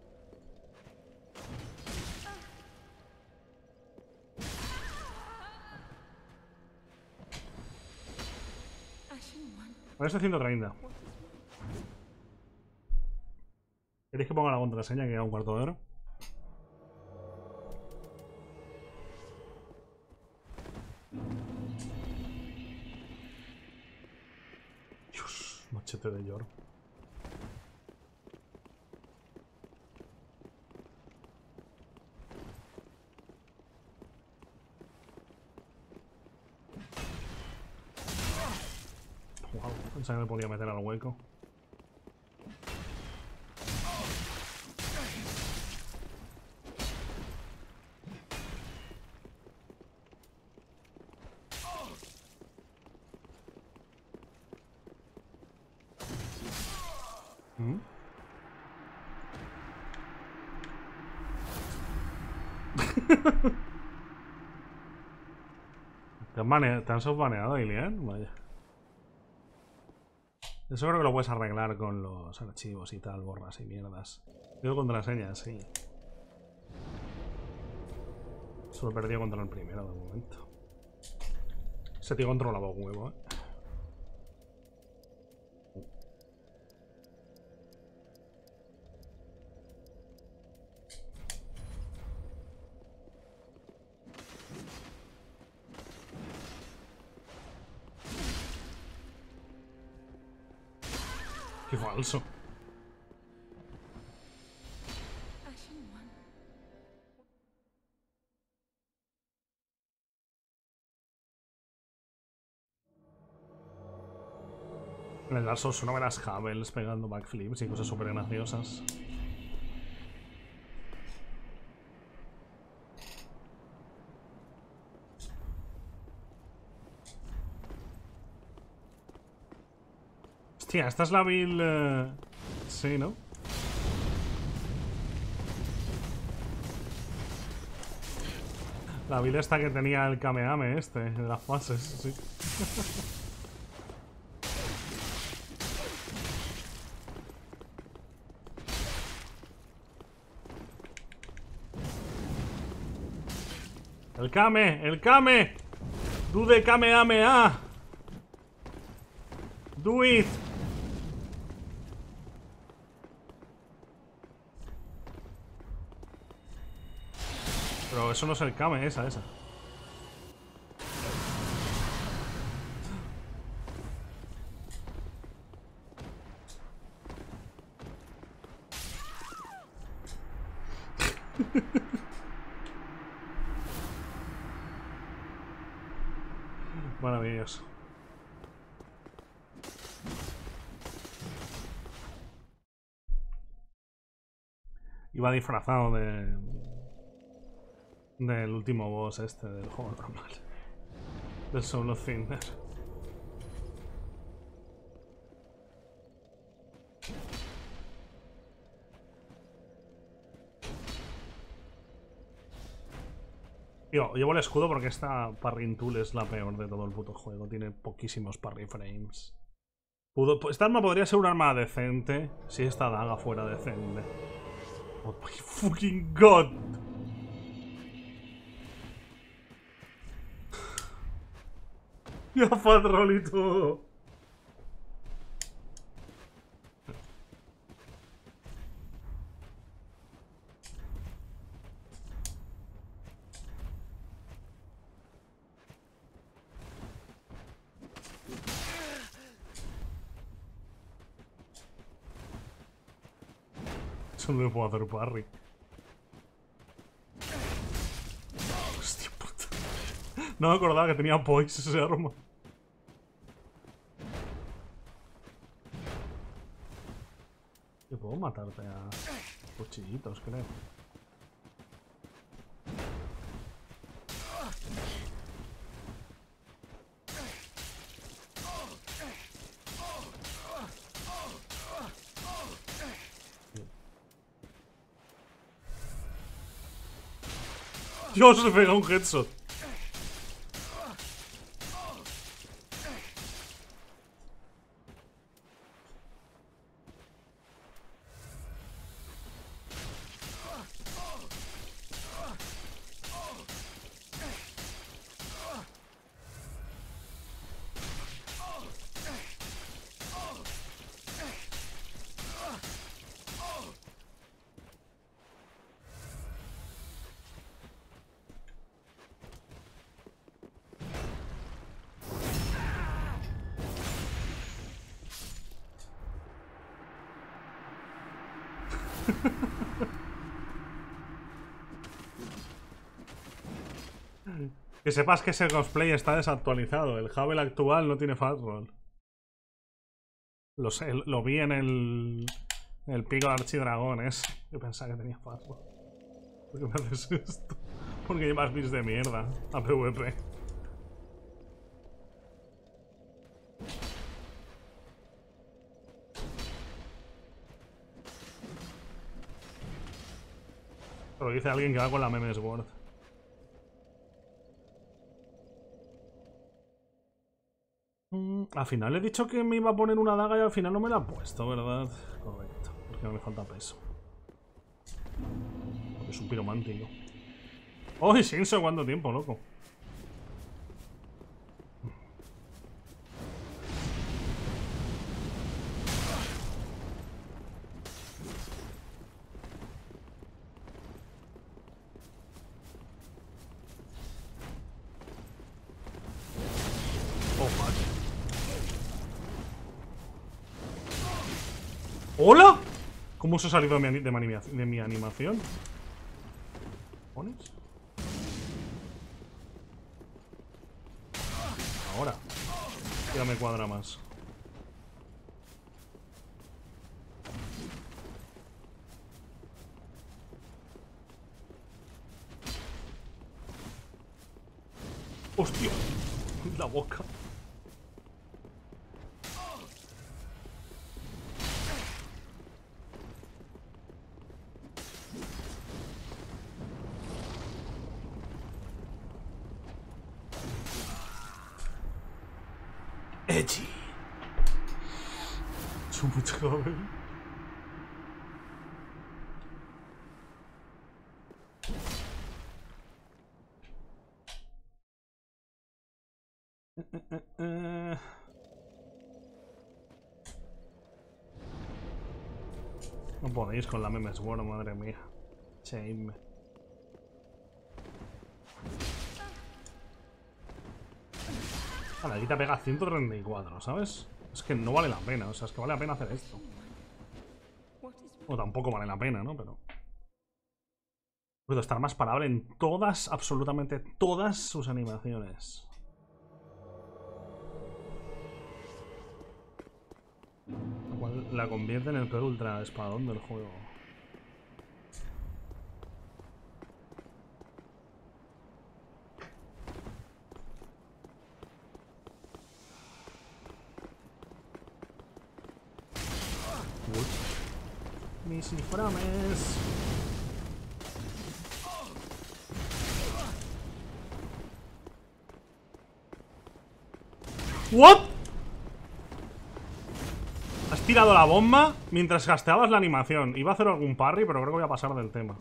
Parece ciento treinta. ¿Queréis que ponga la contraseña que queda un cuarto de hora? Dios, machete de Yor. Wow, pensaba que me podía meter al hueco. ¿Mm? ¿Te han, bane ¿Te han subbaneado, Ilian? Vaya. Eso creo que lo puedes arreglar con los archivos y tal, borras y mierdas. Tengo contraseñas, sí. Solo he perdido contra el primero de momento. Ese tío controlaba un huevo, eh. Qué falso. En el Dark Souls uno verás Havels pegando backflips y cosas súper graciosas. Hostia, esta es la build... Eh... Sí, ¿no? La build esta que tenía el Kameame este, de las fases, sí. El Kame, el Kame. Do the Kamehameha. Do it. Pero eso no es el Kame, esa, esa. Maravilloso. Iba disfrazado de... del último boss este del juego normal. Del Soul of Thunder. Tío, llevo el escudo porque esta parry tool es la peor de todo el puto juego. Tiene poquísimos parry frames. Pudo, esta arma podría ser un arma decente si esta daga fuera decente. Oh my fucking god. Ya fat roll y todo. Eso no le puedo hacer parry. Hostia puta. No me acordaba que tenía poise ese arma. Yo puedo matarte a cuchillitos, creo. Dios, le pega un headshot. Que sepas que ese cosplay está desactualizado. El Havel actual no tiene fast roll. Lo sé, lo vi en el. En el pico de archidragones. Yo pensaba que tenía fast roll. ¿Por qué me haces esto? Porque llevas bits de mierda a PvP. Lo dice alguien que va con la meme Sword. Mm, al final he dicho que me iba a poner una daga y al final no me la he puesto, ¿verdad? Correcto, porque no me falta peso. Porque es un piromántico. ¡Oh, y Shinso! ¿Cuánto tiempo, loco? ¿Hola? ¿Cómo se ha salido de mi, de mi, animación, de mi animación? ¿Pones? Ahora. Ya me cuadra más. ¡Hostia! La boca. Edgy. Su mucho joven. Eh, eh, eh. No podéis con la meme Sword, madre mía. Shame. Vale, aquí te pega ciento treinta y cuatro, ¿sabes? Es que no vale la pena, o sea, es que vale la pena hacer esto. O tampoco vale la pena, ¿no? Pero... puedo estar más parable en todas, absolutamente todas sus animaciones. Lo cual la convierte en el peor ultra espadón del juego. Mis inframes. ¿What? Has tirado la bomba mientras gasteabas la animación. Iba a hacer algún parry, pero creo que voy a pasar del tema.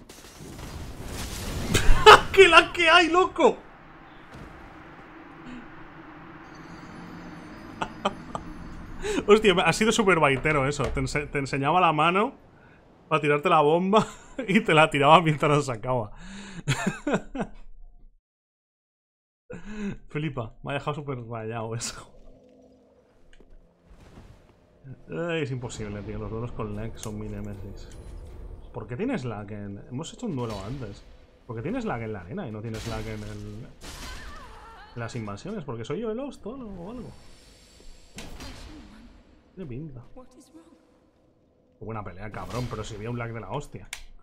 ¡Qué la que hay, loco! Hostia, ha sido súper baitero eso. Te, ense te enseñaba la mano para tirarte la bomba y te la tiraba mientras la sacaba. Flipa, me ha dejado súper rayado eso. Ay, es imposible, tío. Los duelos con lag son mi nemesis. ¿Por qué tienes lag en...? Hemos hecho un duelo antes. ¿Por qué tienes lag en la arena y no tienes lag en el... en las invasiones? ¿Porque soy yo el host o algo? Qué pinta. Qué buena pelea, cabrón, pero si había un lag de la hostia.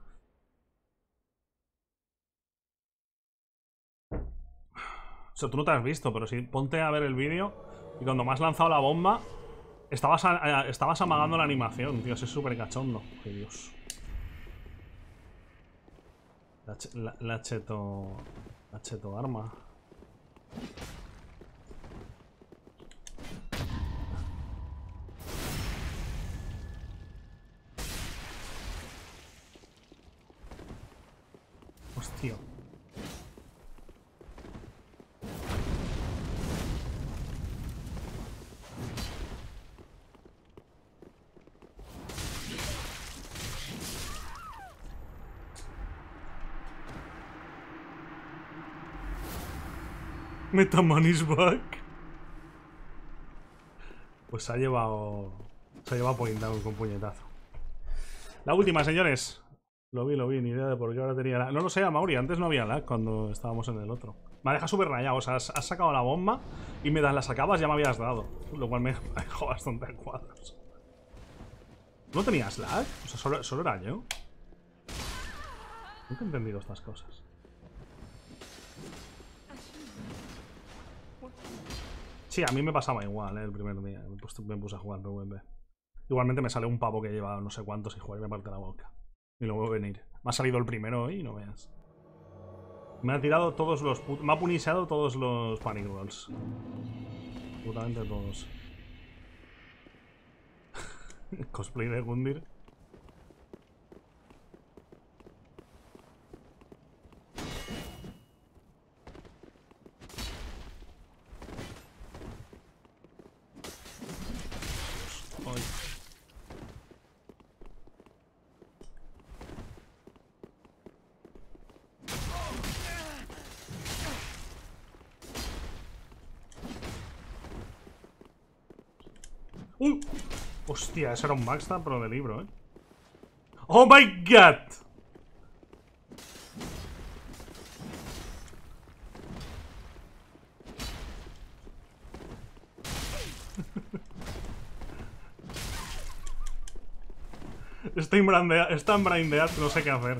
O sea, tú no te has visto, pero si ponte a ver el vídeo y cuando me has lanzado la bomba, estabas, a, estabas amagando la animación, tío. Es súper cachondo. Ay, Dios. La, la, la cheto... La cheto arma. Hostia. Metaman is back. Pues se ha llevado... Se ha llevado point down con puñetazo. La última, señores. Lo vi, lo vi, ni idea de por qué ahora tenía lag. No lo sé, a Mauri, antes no había lag cuando estábamos en el otro. Me ha dejado súper rayado, o sea, has, has sacado la bomba y mientras la sacabas ya me habías dado. Lo cual me ha dejado bastante a cuadros. ¿No tenías lag? O sea, solo, solo era yo. Nunca he entendido estas cosas. Sí, a mí me pasaba igual, ¿eh? El primer día. Me puse, me puse a jugar P V P. Igualmente me sale un pavo que lleva no sé cuántos y juega y me parte la boca. Y luego venir. Me ha salido el primero hoy y no veas. Me ha tirado todos los... Me ha puniseado todos los panic rolls. Absolutamente todos. Cosplay de Gundir. Ay. ¡Uy! Hostia, ese era un backstab, pero de libro, ¿eh? ¡Oh my god! Estoy brandeado, es tan brandeado que no sé qué hacer.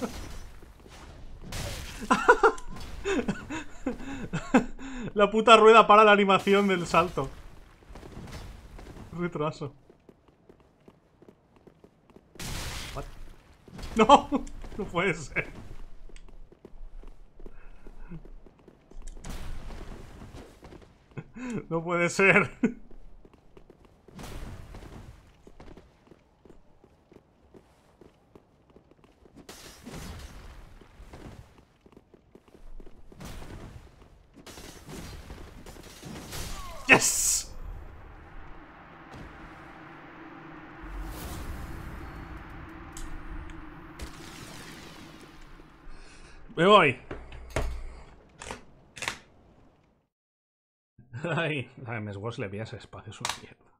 La puta rueda para la animación del salto. Retraso. What? No, no puede ser. No puede ser. Yes. Me voy. Ay, a mis Wars le pillas espacio su mierda.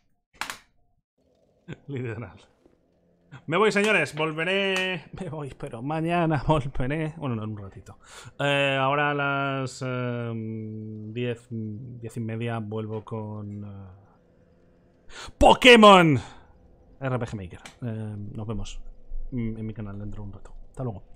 Literal. Me voy, señores. Volveré. Me voy, pero mañana volveré. Bueno, no, en un ratito. Eh, ahora a las eh, diez, diez y media vuelvo con uh, Pokémon R P G Maker. Eh, nos vemos en mi canal dentro de un rato. Hasta luego.